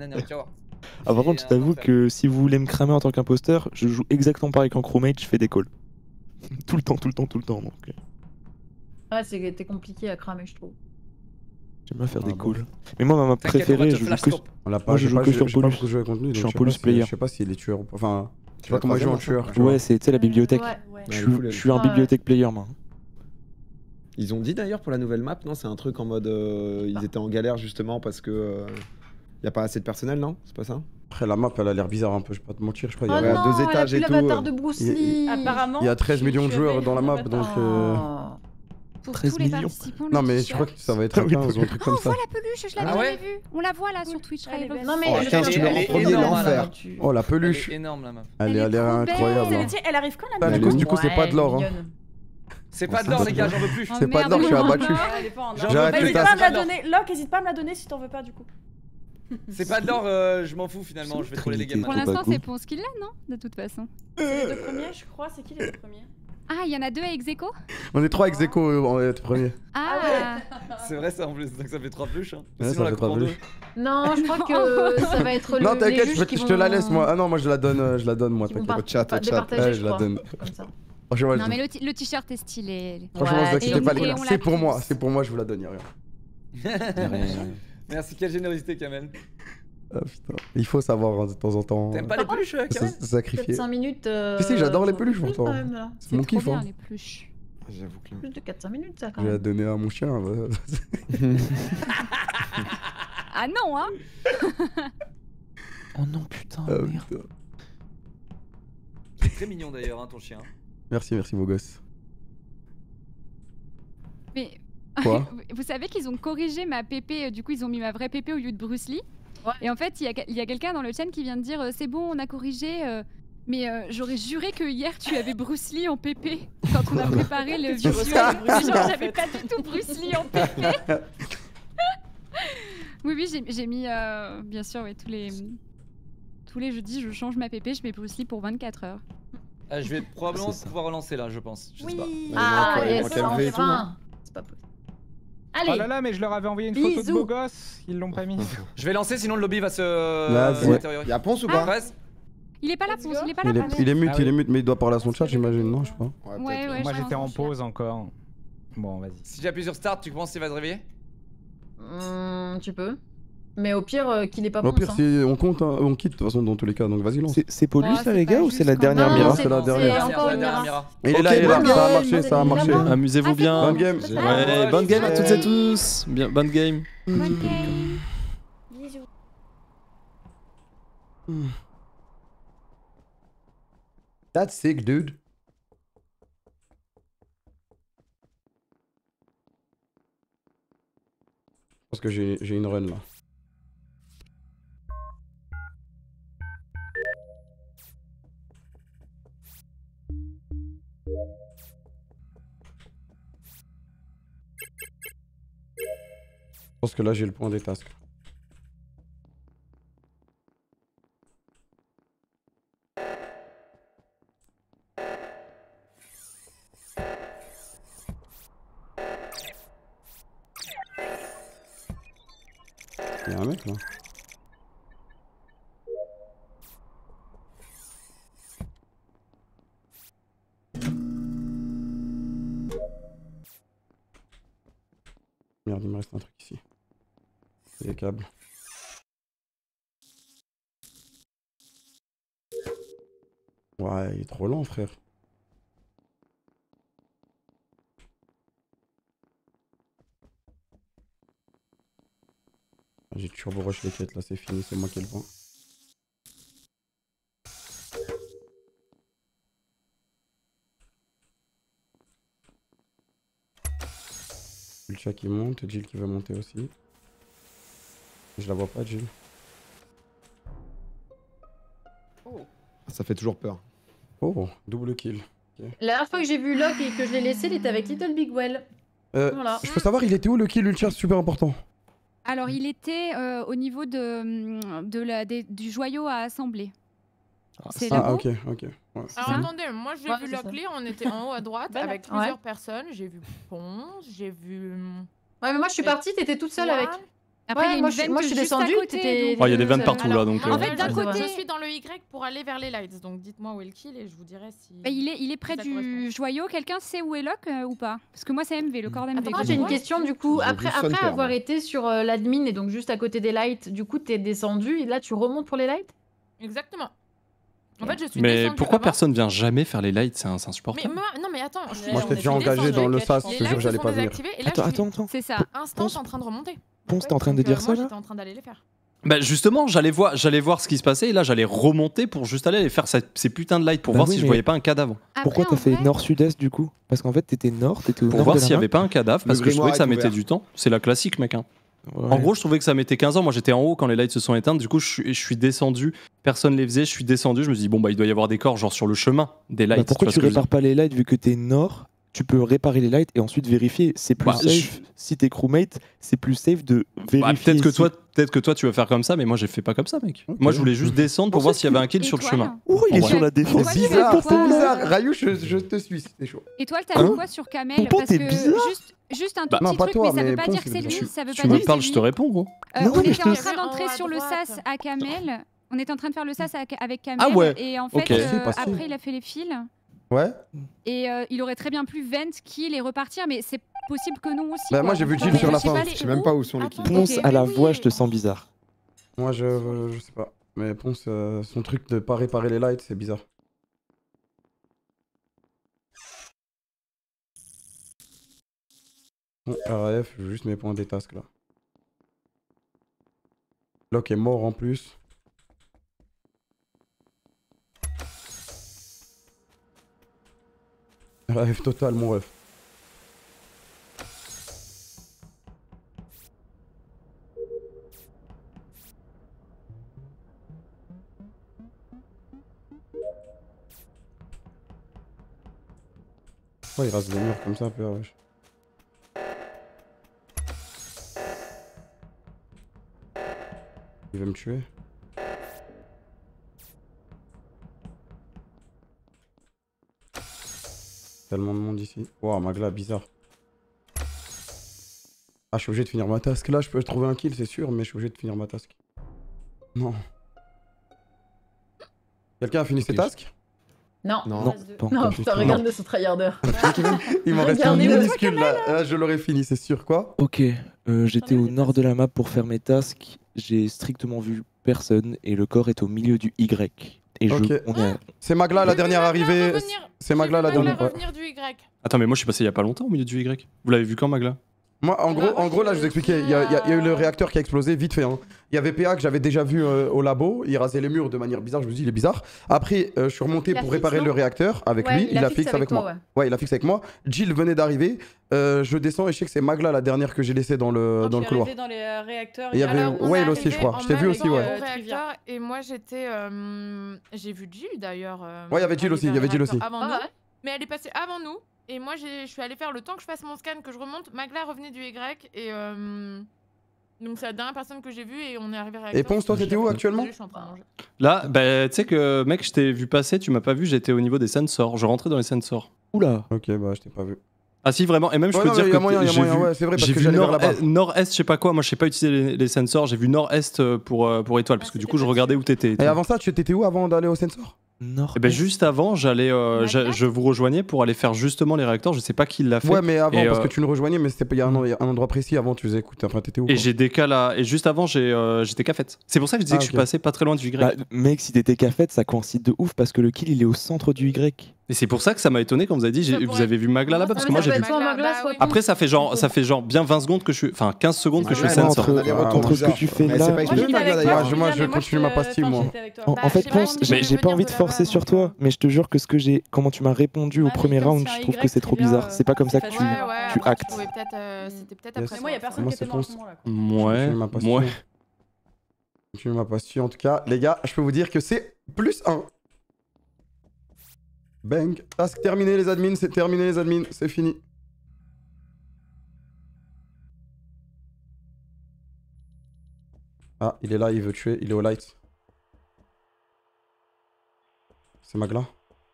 nanana, tu vas voir. Ah, par contre, je t'avoue que si vous voulez me cramer en tant qu'imposteur, je joue exactement pareil qu'en crewmate, je fais des calls. Tout le temps, tout le temps, tout le temps. Donc... Ouais, c'était compliqué à cramer, je trouve. J'aime bien faire Ah des bon. calls. Mais moi, ma map préférée, je joue que, On l'a pas, moi, je j'ai joue pas, que j'ai- sur j'ai pas Polus. beaucoup joué contre lui, Je suis donc un sais Polus pas si- player. Je sais pas s'il est tueur ou pas. Enfin, je sais la pas comment il joue en troisième, tueur. tu vois. Ouais, c'est tu sais, la bibliothèque. Ouais, ouais. Je Ouais, suis- full je suis un L. bibliothèque player, moi. Ils ont dit d'ailleurs pour la nouvelle map, non? C'est un truc en mode. euh, ils étaient en galère justement parce que. euh, y a pas assez de personnel, non? C'est pas ça? Après, la map, elle a l'air bizarre un peu, je vais pas te mentir. Je crois Oh qu'il y a non, deux elle a étages plus et tout, l'avatar euh. de Bruce Il y a- Lee. Apparemment. il y a treize tu- millions de tu joueurs avais dans la ton map, avatar. donc. euh, Oh. Pour treize tous les millions. participants. Non, le mais je t-shirt. crois que ça va être à quinze ou un truc Oh, comme on ça. voit la peluche, je l'avais Ah ouais jamais vue. On la voit là sur Twitch. Elle est Rival. belle. Non mais Oh, je quinze, tu elle leur est en premier, énorme, l'enfer. hein, tu- Oh, la Elle peluche. est énorme la meuf. Elle, Elle est- est elle a l'air trop incroyable. belle. hein. Elle, était- elle arrive quand la Ah, du meuf coup, du coup, c'est Ouais, pas de l'or. hein. mignonne. C'est pas de c'est l'or pas les de gars, l'or. j'en veux plus. Oh, C'est pas de l'or, je suis merde, abattu. Non, elle est pas en or. J'en J'arrête Mais les hésite pas tasses. à me la donner. Locke, hésite pas à me la donner si t'en veux pas du coup. C'est pas de l'or, euh, je m'en fous finalement, je vais troller les games Pour maintenant. l'instant, c'est Ponce qui l'a, non? De toute façon. C'est les deux premiers, je crois. C'est qui les deux premiers? Ah, il y en a deux avec Zeko? On est trois ex aequo euh, en être premier. Ah, C'est vrai ça en plus, donc ça fait trois peluches. Hein. Ouais, Sinon ça la fait coupe trois en deux. peluches. Non, je crois que ça va être le. Non, les t'inquiète, juges je, qui je te la vont- laisse moi. Ah non, moi je la donne, euh, je la donne moi, qui vont t'inquiète. par- Au chat, pas au chat. départager, Ouais, je je la crois. donne. Comme ça. Franchement, non, je- mais le, t- le t-shirt est stylé. franchement, Ouais, vous inquiétez et pas, on- les et gars. on C'est l'a pour moi, tous. c'est pour moi, je vous la donne, y'a rien. Merci, quelle générosité Kamel. Ah putain, il faut savoir hein, de temps en temps. T'aimes pas les peluches euh, se Kamel se sacrifier. Peut-être cinq minutes. euh, Si, si, j'adore les j'en peluches peux plus, pourtant. quand même, là. C'est mon trop kiff. bien, Hein. les pluches. J'avoue que. Plus de quatre cinq minutes, ça, quand Je vais la même. donner à mon chien. bah. Ah non, hein? Oh non, putain, Ah, merde. putain. C'est très mignon d'ailleurs hein, ton chien. Merci, merci beau gosse. Mais. Quoi? Vous savez qu'ils ont corrigé ma P P, euh, du coup ils ont mis ma vraie P P au lieu de Bruce Lee. Ouais. Et en fait, il y a, il y a quelqu'un dans le chat qui vient de dire euh, c'est bon, on a corrigé, euh, mais euh, j'aurais juré que hier tu avais Bruce Lee en P P quand on a préparé le Tu visuel. ressembles à Bruce Lee, Genre, en j'avais fait. pas du tout Bruce Lee en P P. Oui, oui, j'ai- j'ai mis, euh, bien sûr, ouais, tous les tous les jeudis, je change ma P P, je mets Bruce Lee pour vingt-quatre heures. Euh, je vais probablement C'est ça. pouvoir relancer là, je pense. Je sais pas. Oui. Ah, Ouais, yes, manque M V et tout, enfin. C'est pas possible. Oh là Allez, là, mais je leur avais envoyé une photo de Bisous. beau gosse, ils l'ont pas mis. Je vais lancer sinon le lobby va se Vas-y. va s'intérioriser. Y'a Ponce ou pas? Reste. Il est pas là, Let's Ponce, go. il est pas Il là. est, il est mute, Ah il est oui. mute, mais il doit parler à son chat, j'imagine, non? Je sais pas. Ah, Ouais, Ouais, peut-être. ouais. Moi je j'étais en pense. pause encore. Bon, vas-y. Si j'appuie sur start, tu penses qu'il va se réveiller? Hum, tu peux. Mais au pire, euh, qu'il est pas Au bon. pire, si on compte, hein, on quitte de toute façon dans tous les cas, donc vas-y, lance. C'est- C'est Paulus Oh, là, c'est les pas gars, ou juste c'est la quand dernière même. Mira? Non, c'est la c'est dernière. encore une Mira. Mira. Il est là, Ok, il est là, bonne ça a game. marché, ça a marché. Évidemment. Amusez-vous Ah, c'est bien. Bonne game. Ouais, bonne game à toutes et tous. Bien, bonne game. Bonne game. Bisous. That's sick, dude. Je pense que j'ai j'ai une run là. Je pense que là j'ai le point des tasks. Il y a un mec là. Merde, il me reste un truc ici. C'est des câbles. Ouais, il est trop lent, frère. J'ai turbo rush les quêtes là, c'est fini, c'est moi qui ai le point. Le chat qui monte, Jill qui veut monter aussi. Je la vois pas, Jill. Ça fait toujours peur. Oh, double kill. Ok. La dernière fois que j'ai vu Locke et que je l'ai laissé, il était avec Little Big Well. Euh, Voilà. Je peux savoir, il était où le kill ultra super important? Alors, il était euh, au niveau de, de la, des- du joyau à assembler. C'est Ah, là-haut. ok, ok. Ouais. Alors ça attendez, moi j'ai Ouais, vu c'est ça. Locklear, on était en haut à droite Belle avec actrice. plusieurs Ouais. personnes. J'ai vu Ponce, j'ai vu. Ouais, mais moi je suis Et partie, t'étais toute seule avec. Après, il y a Ouais, une moi, je suis- vente moi, je suis juste à descendue, côté, t'étais- donc, Oh, il y a des euh, vannes partout là, Alors, donc. moi, euh, En fait, d'un je- côté- je suis dans le Y pour aller vers les lights, donc dites-moi où est le kill et je vous dirai si. Bah, il, est, il est près Ça du correspond. joyau. Quelqu'un sait où est Locke euh, ou pas? Parce que moi, c'est M V, le corps d'M V. Attends, Moi que j'ai je une vois. question du coup. J'ai Après, vu après Son Père, avoir moi. été sur euh, l'admin et donc juste à côté des lights, du coup t'es descendu et là tu remontes pour les lights? Exactement. En fait, je suis Mais descendue pourquoi avant. personne vient jamais faire les lights? C'est un- c'est Mais insupportable. moi, non, mais attends. je- Moi, on j'étais est déjà descendu, engagé dans le sas, les je te jure, lights j'allais se pas sont venir. désactivés, et là, Attends, je suis- attends, attends. C'est ça, instant en train de remonter. Ponce, t'es en train de Donc, dire euh, ça moi, là j'étais en train d'aller les faire. Bah justement, j'allais voir, j'allais voir ce qui se passait et là j'allais remonter pour juste aller faire cette- ces putains de lights pour Bah voir oui, si je mais- voyais pas un cadavre. Pourquoi t'as fait nord-sud-est du coup? Parce qu'en fait t'étais nord, t'étais au Pour nord voir de la s'il y map. avait pas un cadavre parce Le que je trouvais grimoire que ça est mettait ouvert. du temps. C'est la classique, mec. Hein. Ouais. En gros, je trouvais que ça mettait quinze ans. Moi j'étais en haut quand les lights se sont éteintes. Du coup, je suis, je suis descendu. Personne les faisait. Je suis descendu. Je me suis dit, bon, bah il doit y avoir des corps genre sur le chemin des lights. Bah, pourquoi vois tu ce que je veux répares pas les lights vu que t'es nord? Tu peux réparer les lights et ensuite vérifier. C'est plus Bah, safe. je- Si t'es crewmate, c'est plus safe de vérifier. Bah, peut-être que si- toi, peut-être que toi tu vas faire comme ça, mais moi j'ai fait pas comme ça, mec. Moi je voulais juste descendre pour voir s'il y avait un kill sur le chemin. Oh, il est En sur vrai. la défense. Pourquoi C'est tu fais bizarre, quoi c'est bizarre. Rayou, je, je te suis, c'est chaud. Et toi, t'as Hein mis quoi sur Kamel? Pompon, Parce t'es que bizarre. juste, juste un tout Bah, petit non, pas truc, toi, mais ça mais veut pas Ponce, dire que c'est il est lui, bizarre. ça veut pas Tu dire me que parles, c'est je lui. te réponds, gros. Euh, Non, on mais était je en te- train d'entrer En haut à sur le droite. sas à Kamel. On était en train de faire le sas à- avec Kamel. Ah ouais. Et en Ok. fait, Si, euh, pas si. après, il a fait les fils. Ouais. Et euh, il aurait très bien pu vent, kill et repartir, mais c'est possible que non aussi. Bah, quoi. moi, j'ai vu Enfin, Jill sur je la sais fin. pas Je les- sais même pas où sont les kills. Attends. Ponce Ok, à la oui. voix, je te sens bizarre. Moi, je, je sais pas. Mais Ponce, euh, son truc de pas réparer les lights, c'est bizarre. Bon, R A F, je veux juste mes points des tasks là. Locke est mort en plus. R A F total, mon ref. Pourquoi il rase les murs comme ça, peu wesh. Il veut me tuer. Tellement de monde ici. Wow, Magla, bizarre. Ah, je suis obligé de finir ma task. Là, je peux trouver un kill, c'est sûr, mais je suis obligé de finir ma task. Non. Quelqu'un a fini ses tasks? Non. Non. Non, pas Non, encore. putain, regarde ce tryharder. Il m'en reste une Regardez-le. minuscule là. Là, je l'aurais fini, c'est sûr. Quoi? Ok, euh, j'étais J'en ai au des nord tasks. de la map pour faire mes tasks. J'ai strictement vu personne et le corps est au milieu du Y. Et je, Ok. on est à- C'est Magla, la J'ai vu dernière Magla arrivée. revenir. C'est J'ai Magla, vu la Magla dernière. Ouais. revenir du Y. Attends, mais moi je suis passé il y a pas longtemps au milieu du Y. Vous l'avez vu quand, Magla? Moi, en gros, en gros, là, je vous expliquais, il y, a- il y a il y a eu le réacteur qui a explosé vite fait. hein. Il y avait P A que j'avais déjà vu euh, au labo, il rasait les murs de manière bizarre, je me dis, il est bizarre. Après, euh, je suis remonté Il a pour fixe, réparer non le réacteur avec Ouais, lui, il, a fixe avec, toi, moi. ouais. Ouais, il a fixe avec moi. Jill venait d'arriver, euh, je descends et je sais que c'est Magla, la dernière que j'ai laissée dans le, Quand dans tu le es couloir. arrivé dans les euh, réacteurs. Et il y avait Alors, on est Whale aussi, je arrivé crois. en Je t'ai vu même aussi, temps ouais. au Euh, Trivia. réacteur, et moi j'étais. euh, J'ai vu Jill d'ailleurs. euh, Ouais, il y avait Jill arriver aussi, il y au avait Jill réacteur aussi. Avant Ah nous. ouais. Mais elle est passée avant nous. Et moi, j'ai- je suis allée faire le temps que je fasse mon scan, que je remonte. Magla revenait du Y. Et euh, donc, c'est la dernière personne que j'ai vue. Et on est arrivé à réacteur. Et Ponce, toi, t'étais où actuellement? Je suis en train de manger. Là, bah tu sais que mec, je t'ai vu passer, tu m'as pas vu, j'étais au niveau des sensors. Je rentrais dans les sensors. Oula. Ok, bah, je t'ai pas vu. Ah si, vraiment. Et même je Ouais, peux non, te mais dire y a que moyen, y a j'ai moyen, vu, ouais, c'est vrai, parce j'ai que vu j'allais vers nord- là-bas. eh, nord-est, je sais pas quoi. Moi, je sais pas utiliser les, les sensors. J'ai vu nord-est euh, pour euh, pour étoile, parce que du coup, je regardais où t'étais. Et avant ça, tu étais où avant d'aller au sensor? Nord. Eh ben juste avant, j'allais, euh, j'a- Magla je vous rejoignais pour aller faire justement les réacteurs. Je sais pas qui l'a fait. Ouais, mais avant, Et, parce euh, que tu nous rejoignais, mais c'était il y a un, il y a un endroit précis avant, tu faisais écoute, enfin, t'étais où? Et quoi j'ai décalé à- et juste avant, j'ai, euh, j'étais cafette. C'est pour ça que je disais Ah, que je suis ok. passé pas très loin du Y. Bah, mec, si t'étais cafette, ça coïncide de ouf parce que le kill il est au centre du Y. Et c'est pour ça que ça m'a étonné quand vous avez dit, j'ai- Ça vous pourrait- avez vu Magla là-bas, parce que mais moi ça j'ai peut vu. être soit Magla, Bah soit oui. Ponce. Après, ça fait genre, ça fait genre bien vingt secondes que je suis, enfin quinze secondes que je suis Ouais, sensor. entre- aller-retour entre ce que bizarre. tu fais Mais là- c'est pas Moi, expliqué, j'étais Magla, avec d'ailleurs. toi, je- moi, Julien, je mais moi, continue ma te- pastille, enfin, moi. j'étais avec toi. En, Bah, en fait, je sais pas, Ponce, on j'ai devait j'ai pas venir envie de de forcer là-bas, sur donc, toi, euh. mais je te jure que ce que j'ai, comment tu m'as répondu au Ouais, mais premier comme round, c'est un je trouve Y, que c'est trop Trivia, bizarre. euh, C'est pas comme ça que c'est tu, Ouais, facile. ouais, tu après, actes. je pouvais peut-être, euh, C'était peut-être Yes. après. Mais moi, il y a soir, personne Moi, qui était c'est mort à ce Ponce. moment-là. quoi. Ouais, Continue ma pastille. ouais. Continue ma pastille, en tout cas. Les gars, je peux vous dire que c'est plus un. Bang. Task terminé, les admins. C'est terminé, les admins. C'est fini. Ah, il est là, il veut tuer. Il est au light. C'est Magla.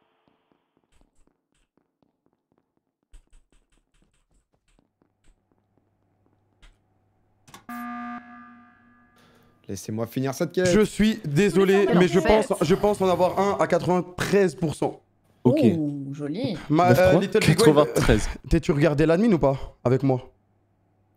Laissez-moi finir cette quête. Je suis désolé, Quel mais je enfer. pense, je pense en avoir un à quatre-vingt-treize pour cent. Ok. Oh, joli. Ma, neuf euh, trois Little Big Wave, quatre-vingt-treize. t'es- tu regardais l'admin ou pas avec moi?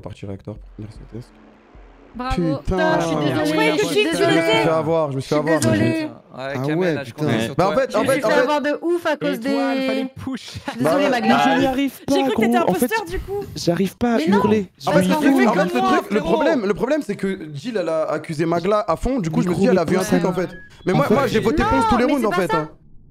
reparti réacteur pour finir ce test. Bravo. Putain, je suis désolée, je croyais que je suis tu Je me désolée. suis fait avoir, je me suis fait avoir. désolée. Ouais, Ah Kamel, ouais, là, je putain. comptais sur Bah, toi. en fait, Je en me fait, suis en fait fait. avoir de ouf à cause Étoile, fallait des... push. Je suis désolée, Bah, Magla. Mais je n'y arrive pas, J'ai cru que t'étais gros. En fait, imposteur du coup. j'arrive pas à Mais non. hurler. En fait, Je le me truc, hurle. en fait, le, Comme moi, truc- le frérot. problème, le problème c'est que Jill elle a accusé Magla à fond, du coup je me Micro, suis dit elle a vu un micro, truc en fait. Mais En moi, fait, moi j'ai voté Non, Ponce tous les mais rounds c'est en pas fait. ça. hein.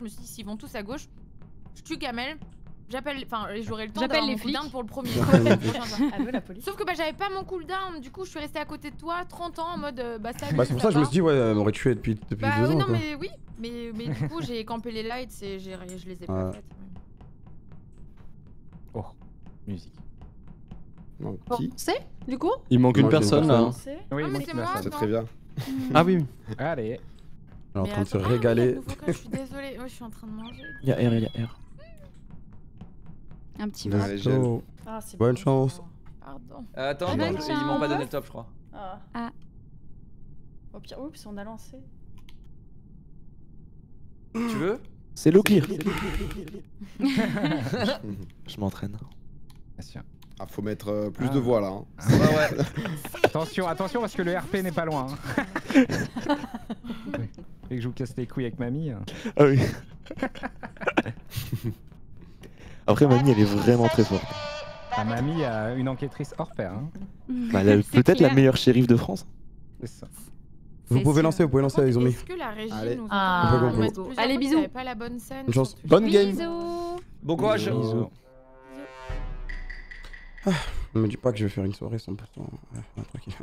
je me suis dit, s'ils vont tous à gauche, je tue Kamel. J'appelle, enfin, j'aurai le temps J'appelle d'avoir les mon cooldown flics. pour le premier. Elle veut la police. Sauf que bah j'avais pas mon cooldown, du coup je suis restée à côté de toi trente ans en mode euh, bah salut. Bah, c'est pour ça que je me suis dit, ouais, elle m'aurait tué depuis, depuis Bah deux oui, ans. non quoi. mais oui, mais, mais du coup j'ai campé les lights et j'ai- je les ai pas Ouais. faites. Oh, musique. Non, Bon, qui c'est du coup Il manque une Moi, j'ai une personne là. personne. Oui, Ah, mais moi c'est qui l'a moi, fait. C'est non. très bien. Ah oui. Allez. Elle est en Mais train de se attends- ah oui, régaler. nouveau code, je suis désolée, ouais, je suis en train de manger. Il y a R, il y a R. Un petit Allez, mot. Allez, gel. Oh. Ah, c'est Bonne bon, chance. ça. Pardon. Euh, Attends, Ah, non, bah, ils m'ont pas tiens. donné le top, je crois. Ah. Ah. Au pire, oups, on a lancé. Tu veux C'est low clear. Je m'entraîne. Bien sûr. Ah, faut mettre euh, plus ah. de voix là. Hein. Ah, ouais, ouais. Attention, attention parce que le R P n'est pas loin. Hein. Et que je vous casse les couilles avec mamie. Ah oui. Après, mamie, elle est vraiment très forte. Ah, mamie a une enquêtrice hors pair. Hein. Bah, peut-être la meilleure shérif de France. C'est ça. Vous pouvez sûr. lancer, vous pouvez lancer, ils ont mis. Est-ce que la régie Allez. nous ah, entend? Allez, bisous. Pas la bonne scène. Une chance. Bonne game. Bisous. Bon courage. Bisous. Ah, ne me dis pas que je vais faire une soirée cent pour cent. Ouais, ouais, tranquille.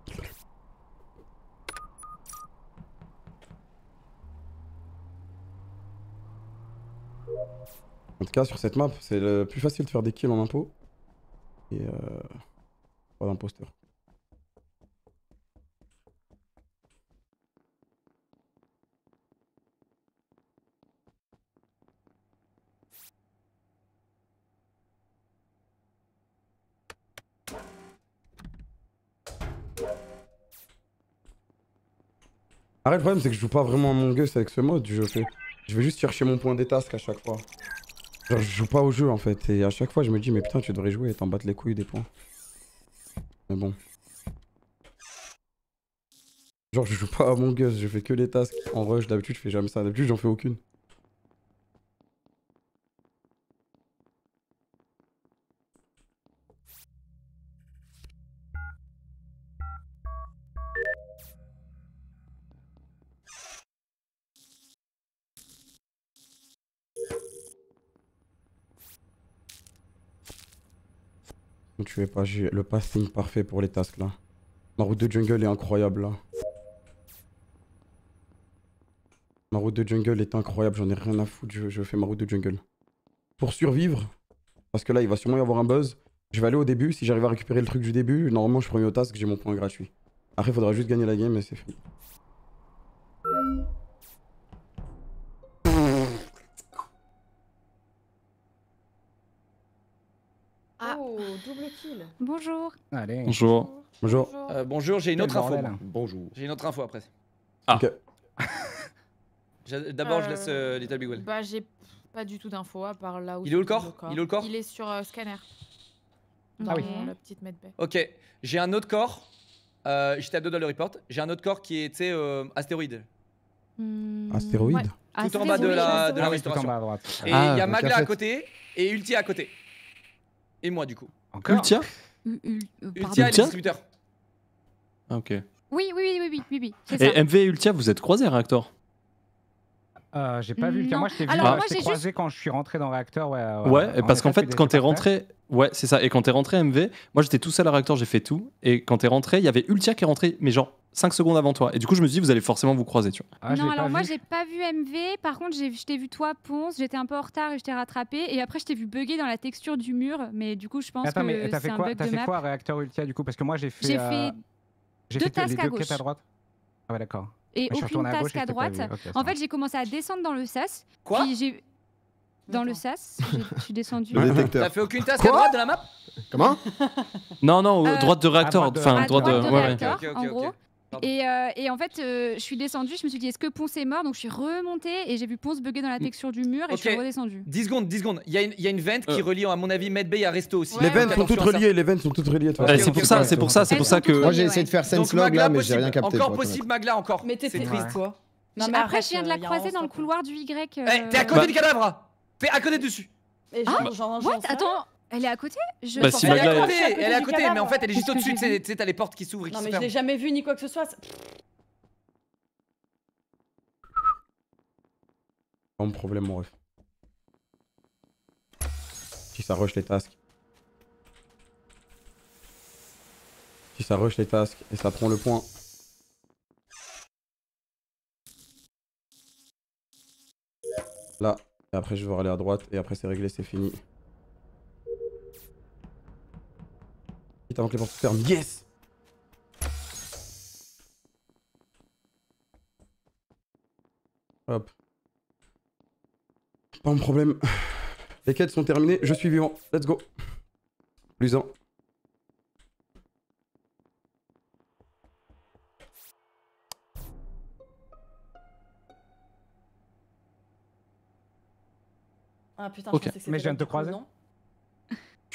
En tout cas, sur cette map, c'est le plus facile de faire des kills en impôt. Et euh... pas d'imposteur. Arrête, le problème c'est que je joue pas vraiment à Among Us avec ce mode, je fais... Je vais juste chercher mon point des tasks à chaque fois. Genre je joue pas au jeu en fait, et à chaque fois je me dis mais putain tu devrais jouer et t'en battre les couilles des points. Mais bon. Genre je joue pas à Among Us, je fais que les tasks en rush, d'habitude je fais jamais ça, d'habitude j'en fais aucune. Tu es pas, j'ai le passing parfait pour les tasks là. Ma route de jungle est incroyable là. Ma route de jungle est incroyable, j'en ai rien à foutre, je, je fais ma route de jungle. Pour survivre, parce que là il va sûrement y avoir un buzz, je vais aller au début, si j'arrive à récupérer le truc du début, normalement je prends au task, j'ai mon point gratuit. Après il faudra juste gagner la game et c'est fini. Ah. Oh, double kill. Bonjour. Allez. Bonjour. Bonjour. Bonjour, euh, bonjour j'ai une autre info. Bordel. Bonjour. J'ai une autre info après. Ah. Ok. D'abord, je Euh, laisse euh, Little Big Well. Bah, j'ai pas du tout d'infos à part là où. Il est où le se trouve corps Il est où le corps Il est sur euh, scanner. Ah Dans oui. la petite medbay. Ok, j'ai un autre corps. Euh, J'étais à deux dollars le report. J'ai un autre corps qui est, tu sais, euh, astéroïde. Hmm, Astéroïde ouais. Tout en bas de la, de la Ah oui, tout en restauration. bas à droite. Et il Ah, y a donc Magla la à fête. côté et Ultia à côté. Et moi, du coup. Encore Ultia U- U- euh, pardon. Ultia est le Ultia distributeur. Ah, ok. Oui, oui, oui, oui, oui, oui, oui, c'est ça. Et M V et Ultia, vous êtes croisés, Reactor? Euh, j'ai pas vu le cas. Non. Moi, je t'ai vu, Alors, euh, moi, je t'ai j'ai croisé juste- quand je suis rentré dans le réacteur. Ouais, euh, Ouais, et en parce qu'en état, fait, tu quand t'es étais par terre. rentré, ouais, c'est ça. Et quand t'es rentré M V, moi j'étais tout seul à Reactor, j'ai fait tout. Et quand t'es rentré, il y avait Ultia qui est rentré, mais genre cinq secondes avant toi. Et du coup, je me suis dit, vous allez forcément vous croiser, tu vois. Ah, je non, l'ai alors pas moi vu. j'ai pas vu M V, par contre j'ai- je t'ai vu toi Ponce, j'étais un peu en retard et je t'ai rattrapé et après je t'ai vu bugger dans la texture du mur, mais du coup je pense Attends, que mais t'as c'est fait un quoi bug T'as de fait map. quoi, réacteur Ultia, du coup? Parce que moi, j'ai fait. J'ai euh, fait j'ai deux fait tasks les à deux gauche. quêtes à droite. Ah ouais, d'accord. Et Mais je suis aucune retourné à gauche task et à je t'ai pas droite. vu. Ok, ça En va. fait j'ai commencé à descendre dans le sas. Quoi Puis j'ai dans le sas, j'ai- je suis descendue. Le détecteur. T'as fait aucune task à droite de la map Comment? Non, non, Euh, droite de Reactor. à droite de- Enfin, à droite de. droite de ouais, ouais. réacteur, Ok, ok, en ok, gros. ok. Pardon. Et, euh, et en fait, euh, je suis descendue, je me suis dit, est-ce que Ponce est mort? Donc je suis remontée et j'ai vu Ponce bugger dans la texture du mur et je suis Ok. redescendue. dix secondes, dix secondes. Il y, a une- il y a une vente qui Euh. relie, à mon avis, Medbay à Resto aussi. Ouais, Les ouais, vents ouais. sont toutes Attention à ça. reliées, les vents sont toutes reliées de toute Ouais, façon. c'est ok, pour ok, ça, ok. c'est pour ça, c'est Elles pour sont ça que. toutes Moi j'ai Ouais. essayé de faire Donc sense log Magla, là, mais j'ai possible. rien capté. Encore pour être honnête. possible, Magla, encore. Mais t'es C'est triste, triste. toi. Non, J- mais Après, arrête, je viens de la euh, y a croiser un dans le stop. couloir du Y. Eh, euh, t'es à côté Bah. du cadavre. T'es à côté dessus. Et Ah, j'en- j'en- j'en What? sais Attends, elle est à côté? Je... Bah, rien. si Elle est Magla à est- côté, Je suis à côté elle est à du côté, mais en fait, elle est juste Qu'est-ce que au-dessus. Tu j'ai sais, vu tu sais, t'as les portes qui s'ouvrent et qui Non, se mais je l'ai ferment. jamais vu ni quoi que ce soit. Pas mon problème, mon ref. Si ça rush les tasks. Si ça rush les tasks et ça prend le point. Là. Et après, je vais aller à droite et après, c'est réglé, c'est fini. Vite avant que les portes se ferment. Yes! Hop. Pas mon problème. Les quêtes sont terminées, je suis vivant. Let's go. Plus un. Ah putain, Ok. je pensais que c'était Mais je viens là, de te du coup, croiser. non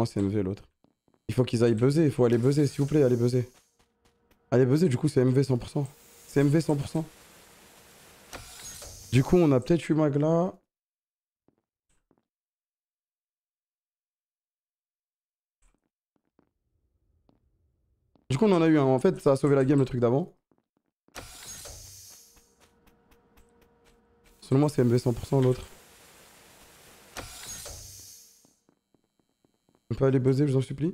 moi c'est M V l'autre. Il faut qu'ils aillent buzzer, il faut aller buzzer, s'il vous plaît, allez buzzer. Allez buzzer, du coup c'est M V cent pour cent. C'est M V cent pour cent. Du coup on a peut-être eu Magla. Du coup on en a eu un, en fait ça a sauvé la game le truc d'avant. Selon moi c'est M V cent pour cent l'autre. On peut aller buzzer, je vous en supplie.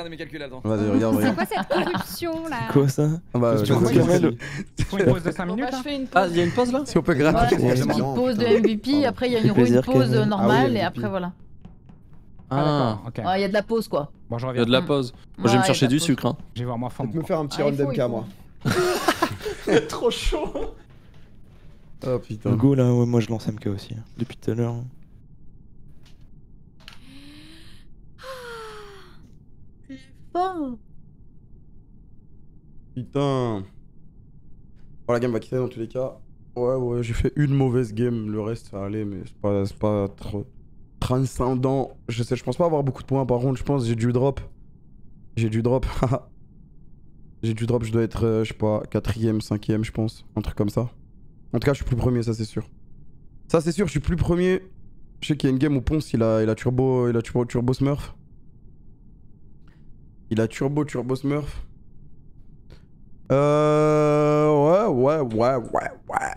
regarder mes calculs, attends. Vas-y, regarde, C'est regarde. quoi cette corruption là? Quoi ça? Ah bah, Je je vois vois Kamel. Faut une pause de cinq Bon, minutes bah, je là fais une Ah, pause. il y a une pause là? Si on peut Voilà, gratter. c'est une c'est petite lent, pause de putain. M V P, Pardon. après il y a Ça fait une plaisir, pause Kamel. normale Ah oui, et M V P. après voilà. Ah, Ah, d'accord, ok. Ah, il y a de la pause quoi. Bon, je il y reviens. a de la Mm. pause. Moi, je vais me Ouais, chercher la du pause. sucre. Hein. Je vais voir moi Je femme. vais me faire un petit Ah, run il faut, d'M K il faut. moi. Trop chaud. Oh putain. Go là, ouais, moi je lance M K aussi, hein, depuis tout à l'heure. Bon. Putain. Bon, la game va quitter dans tous les cas. Ouais, ouais, j'ai fait une mauvaise game. Le reste, ça allait, mais c'est pas, c'est pas trop transcendant. Je sais, je pense pas avoir beaucoup de points par contre, je pense j'ai dû drop. J'ai dû drop. J'ai dû drop, je dois être, euh, je sais pas, quatrième, cinquième, je pense. Un truc comme ça. En tout cas, je suis plus premier, ça c'est sûr. Ça c'est sûr, je suis plus premier. Je sais qu'il y a une game où Ponce, il a, il a turbo, il a turbo, turbo smurf. Il a turbo, turbo smurf. Euh... Ouais, ouais, ouais, ouais, ouais.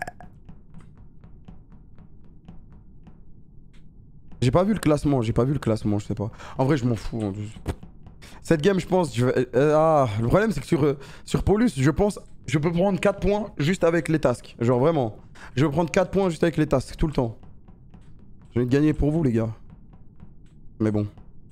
J'ai pas vu le classement, j'ai pas vu le classement, je sais pas. En vrai, je m'en fous. Cette game, je pense... Je vais... euh, ah, le problème, c'est que sur, euh, sur Paulus, je pense... Je peux prendre quatre points juste avec les tasks. Genre vraiment. Je vais prendre quatre points juste avec les tasks, tout le temps. Je vais gagner pour vous, les gars. Mais bon.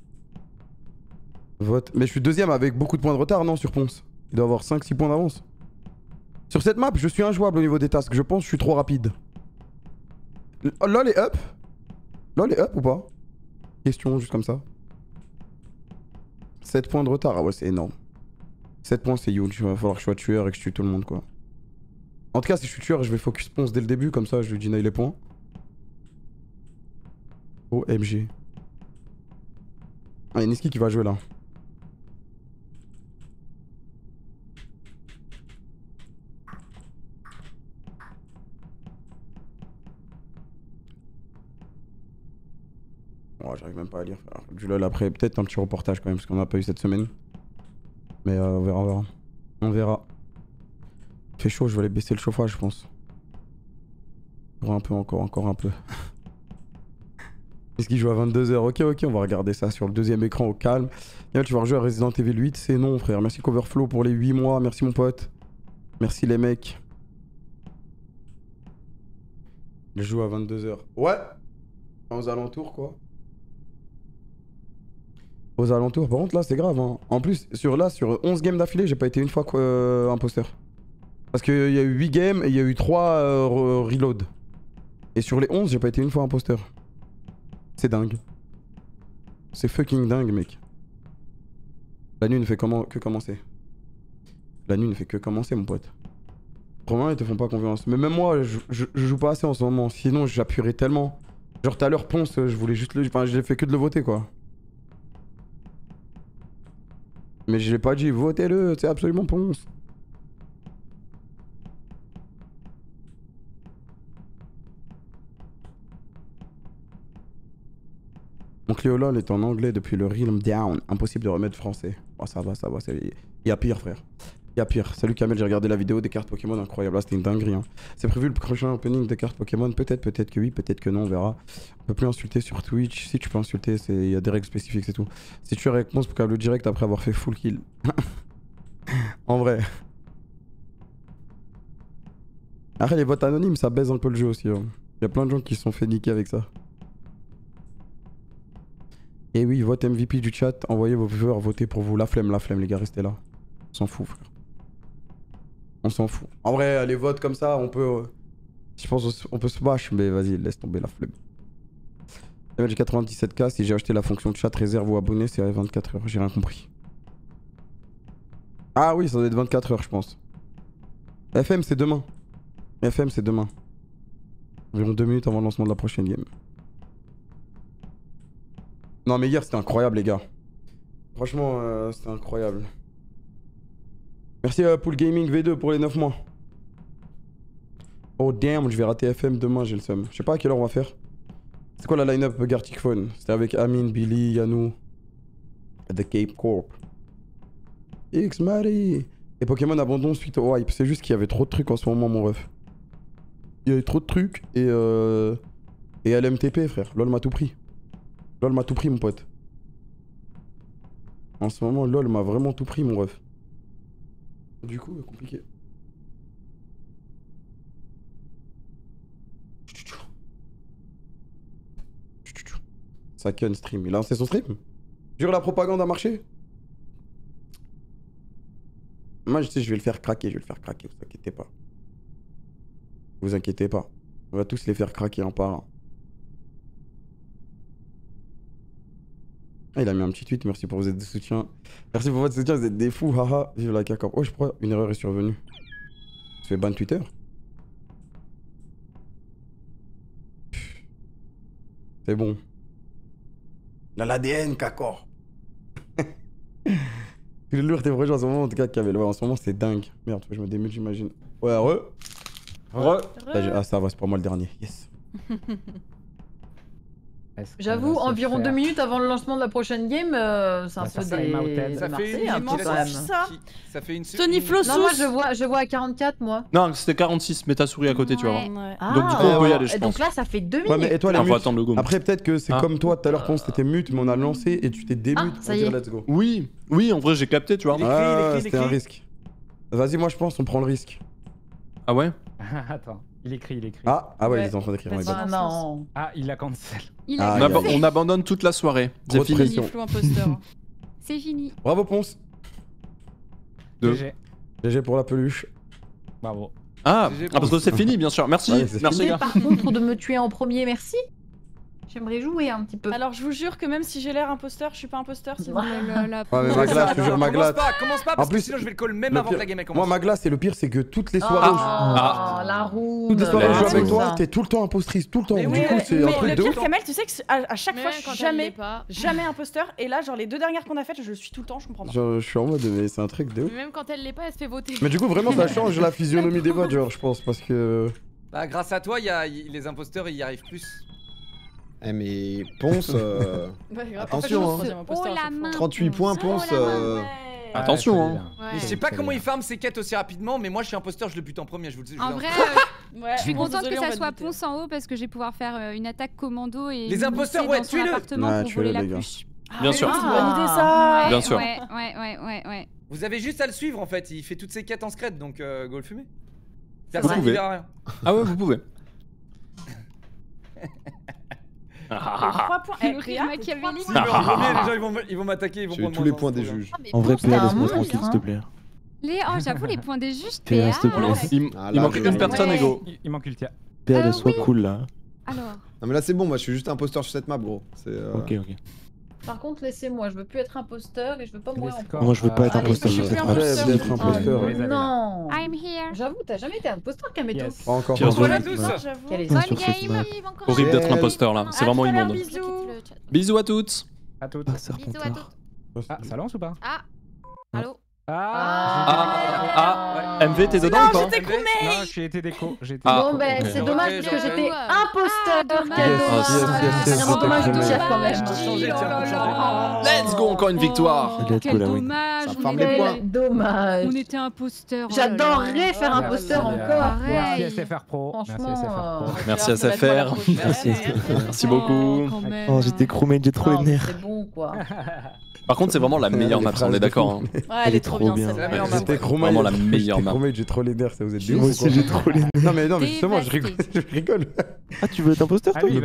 Vote. Mais je suis deuxième avec beaucoup de points de retard, non, sur Ponce. Il doit avoir cinq six points d'avance. Sur cette map, je suis injouable au niveau des tasks. Je pense que je suis trop rapide. LOL est up. LOL est up ou pas? Question juste comme ça. sept points de retard. Ah ouais, c'est énorme. sept points, c'est huge. Il va falloir que je sois tueur et que je tue tout le monde, quoi. En tout cas, si je suis tueur, je vais focus Ponce dès le début. Comme ça, je lui deny les points. O M G. Ah, il y a Niski qui va jouer là. Oh, j'arrive même pas à lire. Alors, du lol après, peut-être un petit reportage quand même, parce qu'on n'a pas eu cette semaine. Mais euh, on verra, on verra. On verra. Il fait chaud, je vais aller baisser le chauffage, je pense. Encore un peu, encore, encore un peu. Est-ce qu'il joue à vingt-deux heures? Ok, ok, on va regarder ça sur le deuxième écran au calme. Et tu vas rejouer à Resident Evil huit? C'est non, frère. Merci Coverflow pour les huit mois. Merci, mon pote. Merci, les mecs. Il joue à vingt-deux heures. Ouais. Aux alentours, quoi. Aux alentours. Par contre, là, c'est grave. Hein. En plus, sur là, sur onze games d'affilée, j'ai pas été une fois quoi, euh, imposteur. Parce qu'il y a eu huit games et il y a eu trois euh, reload. Et sur les onze, j'ai pas été une fois imposteur. C'est dingue. C'est fucking dingue, mec. La nuit ne fait comment que commencer. La nuit ne fait que commencer, mon pote. Probablement, ils te font pas confiance. Mais même moi, je, je, je joue pas assez en ce moment. Sinon, j'appuierais tellement. Genre, tout à l'heure, Ponce, je voulais juste le. Enfin, j'ai fait que de le voter, quoi. Mais je l'ai pas dit, votez-le, c'est absolument Ponce. Mon Cléolol est en anglais depuis le Realm Down. Impossible de remettre français. Oh, ça va, ça va. Il y a pire, frère. Il y a pire. Salut Kamel, j'ai regardé la vidéo des cartes Pokémon, incroyable. Là, c'était une dinguerie. Hein. C'est prévu le prochain opening des cartes Pokémon? Peut-être, peut-être que oui, peut-être que non, on verra. On peut plus insulter sur Twitch. Si tu peux insulter, il y a des règles spécifiques, c'est tout. Si tu réponds pour câble direct après avoir fait full kill. En vrai. Après, les votes anonymes, ça baise un peu le jeu aussi. Il hein. y a plein de gens qui se sont fait niquer avec ça. Et oui, vote M V P du chat, envoyez vos viewers voter pour vous. La flemme, la flemme, les gars, restez là. On s'en fout, frère. On s'en fout. En vrai, les votes comme ça, on peut... Euh, je pense on peut se bâcher, mais vas-y, laisse tomber la flemme. J'ai quatre-vingt-dix-sept K, si j'ai acheté la fonction de chat réserve ou abonné, c'est à vingt-quatre heures, j'ai rien compris. Ah oui, ça doit être vingt-quatre heures, je pense. F M, c'est demain. F M, c'est demain. Environ deux minutes avant le lancement de la prochaine game. Non mais hier c'était incroyable les gars. Franchement euh, c'était incroyable. Merci à Pool Gaming V deux pour les neuf mois. Oh damn, je vais rater F M demain, j'ai le seum. Je sais pas à quelle heure on va faire. C'est quoi la line-up Gartic Phone? C'était avec Amine, Billy, Yanou. The Cape Corp. X Marie. Et Pokémon abandon suite au hype. C'est juste qu'il y avait trop de trucs en ce moment mon ref. Il y avait trop de trucs et euh... Et L M T P frère. LOL m'a tout pris. LOL m'a tout pris mon pote. En ce moment LOL m'a vraiment tout pris mon ref. Du coup compliqué. Saken stream. Il a lancé son stream? Jure la propagande a marché? Moi je sais je vais le faire craquer, je vais le faire craquer, vous inquiétez pas. Vous inquiétez pas. On va tous les faire craquer un par un. Ah, il a mis un petit tweet, merci pour vos aides de soutien. Merci pour votre soutien, vous êtes des fous, haha. Vive la caca. Oh, je crois, une erreur est survenue. Tu fais ban Twitter? C'est bon. Il a l'A D N, Kakor. Le lourd, t'es vrai, en ce moment, en tout cas, Kamel. Ouais, en ce moment, c'est dingue. Merde, je me démute, j'imagine. Ouais, re. Re. Ah, ça va, c'est pour moi le dernier. Yes. J'avoue, environ deux minutes avant le lancement de la prochaine game, euh, c'est un peu des... Ça fait une un peu quand même. Ça. Ça fait une Sony Flossous. Non, moi je vois, je vois à quarante-quatre, moi. Non, c'était quarante-six, mets ta souris à côté, tu vas voir. Ah, Donc du coup, on peut y aller, je et pense. donc là, ça fait deux minutes. Ouais, mais et toi, les Ah, faut mutes attendre le go. Après, peut-être que c'est Ah. comme toi, tout à l'heure, Ponce, t'étais mute, mais on a lancé et tu t'es démute Ah, ça pour y dire est. let's go. Oui, oui, en vrai, j'ai capté, tu vois. Il écrit, il Ah, écrit, il c'était un écrit. risque. Vas-y, moi, je pense, on prend le risque. Ah ouais? Attends, il écrit, il écrit. Ah, ah ouais, Ouais. ils sont en train d'écrire. ouais, Ah d'accord. non. Ah, il a cancel. Il Ah, a On, aïe, ab- aïe. on abandonne toute la soirée. C'est Grosse fini. pression. Flou imposteur. C'est fini. Bravo, Ponce. Deux. G G. G G pour la peluche. Bravo. Ah, G G ah, parce que c'est fini, bien sûr. Merci, Ouais, c'est merci Mais gars. par contre, de me tuer en premier, merci. J'aimerais jouer un petit peu. Alors je vous jure que même si j'ai l'air imposteur, je suis pas imposteur. Si vous Oh là là, Ouais, mais Magla, je te jure, Magla. Commence pas, commence pas, parce En plus, que sinon je vais le call même le avant pire- que la game elle Moi, commence. Magla, c'est le pire, c'est que toutes les Oh, soirées où je- Ah. la roue. toutes les soirées où je joue Let's avec go. toi, t'es tout le temps impostrice, tout le temps. Mais Du oui, coup, mais- c'est Mais un le truc de pire, ouf. Kamel, tu sais que c'est- à, à chaque Mais fois, même je quand suis elle jamais, l'est pas. jamais imposteur. Et là, genre les deux dernières qu'on a faites, je le suis tout le temps, je comprends pas. Je, je suis en mode, mais c'est un truc de ouf. Mais même quand elle l'est pas, elle se fait voter. Mais du coup, vraiment, ça change la physionomie des votes, genre, je pense, parce que. Bah, grâce à toi, il y a, y- les imposteurs ils y arrivent plus. Eh mais Ponce, euh, Ouais, grave. Attention, En fait, je suis hein. troisième imposteur Oh à la chaque fois. main. trente-huit points, Ponce. Oh la main, euh, Ouais. Attention, Ah, hein. solide. Ouais. Je sais pas solide. comment il farme ses quêtes aussi rapidement, mais moi je suis imposteur, je le bute en premier, je vous le dis. je vous En le vrai, dis. euh, Ouais, je suis bon, contente désolé, que on ça va soit te Ponce en haut parce que je vais pouvoir faire euh, une attaque commando et Les me imposteurs, glisser ouais, dans son tuez-le. appartement Ouais, pour tuez-le, voler la les gars. pluche. Bien Ah, sûr. C'est une bonne idée ça. Bien sûr. Ouais, ouais, ouais, ouais, ouais. Vous avez juste à le suivre en fait, il fait toutes ses quêtes en secret, donc euh, go le fumer. Vous Personne pouvez. ne verra rien. Ah ouais, vous pouvez. trois points. Eh, Le rire Réa, machiavélique. Si, mais en premier, les gens ils vont, ils vont m'attaquer, ils vont J'ai eu prendre tous mon les sens, points c'est des trop bien. juges. Mais En vrai, Ponce, P A, t'es un laisse-moi monstre, tranquille, s'il te hein. plaît. Les... Oh, j'avoue, les points des juges, P A, P A. s'il te plaît. Il, Ah, il là, manque je- une personne, Ouais. Ego. Il, il manque Ultia. P A, Euh, laisse-moi oui. cool là. Alors, Non mais là c'est bon, moi je suis juste imposteur sur cette map, gros. C'est. euh, Ok, ok. Par contre, laissez-moi, je veux plus être imposteur et je veux pas mourir en premier. Moi, je veux pas être Allez, imposteur je sur suis cette plus map. imposteur. Rêve d'être Oh imposteur. les avez là. non. I'm here. J'avoue, t'as jamais été imposteur, Kameto. Yes. Pas encore. Bien pas sûr. encore. Voilà tous. Non, j'avoue. Quelle est Bien Bonne sûr, cette game. map. Horrible d'être Génial. imposteur là, c'est À vraiment tout à l'heure, immonde. bisous. Bisous à toutes. À toutes. Ah, Bisous à Serpentard. toutes. Ah, ça lance ou pas Ah. Allô. Ah, Ah, M V, t'es dedans ou pas j'étais Non, j'ai été déco. J'ai été Ah, Bon, ben ok. c'est Ok, dommage ok, parce que donc, j'étais euh, imposteur. ah, dommage. Quel Yes, dommage. yes, yes, C'est yes, vraiment dommage de yes. dire quand même. Faut changer, tiens, faut changer. Let's go, encore une victoire. Let's go, Quel la win. dommage. Ça on farme était- les points. Quel dommage. On était imposteurs. oh là là. J'adorerais faire Ah, imposteur Merci, encore. euh, Merci Pareil. S F R Pro. Merci Franchement, S F R Pro. euh, Merci On à va S F te voir la R. prochaine. Merci, S F R. Merci beaucoup. quand même. Oh, j'étais crewmate, j'ai trop non, les mais nerfs. C'est bon quoi. Par contre, c'est vraiment la meilleure Les map, on phrases est de d'accord. fou. hein. Ouais, elle est trop bien bien. C'est la celle-là. meilleure map. J'étais crewmate. Vraiment la meilleure j'étais map. crewmate, j'ai trop les nerfs, ça vous êtes des Moi ouf ou aussi, quoi j'ai trop les nerfs. Non mais non mais justement, je rigole. Dévasté. Je rigole. Ah, tu veux être imposteur, Ah toi oui,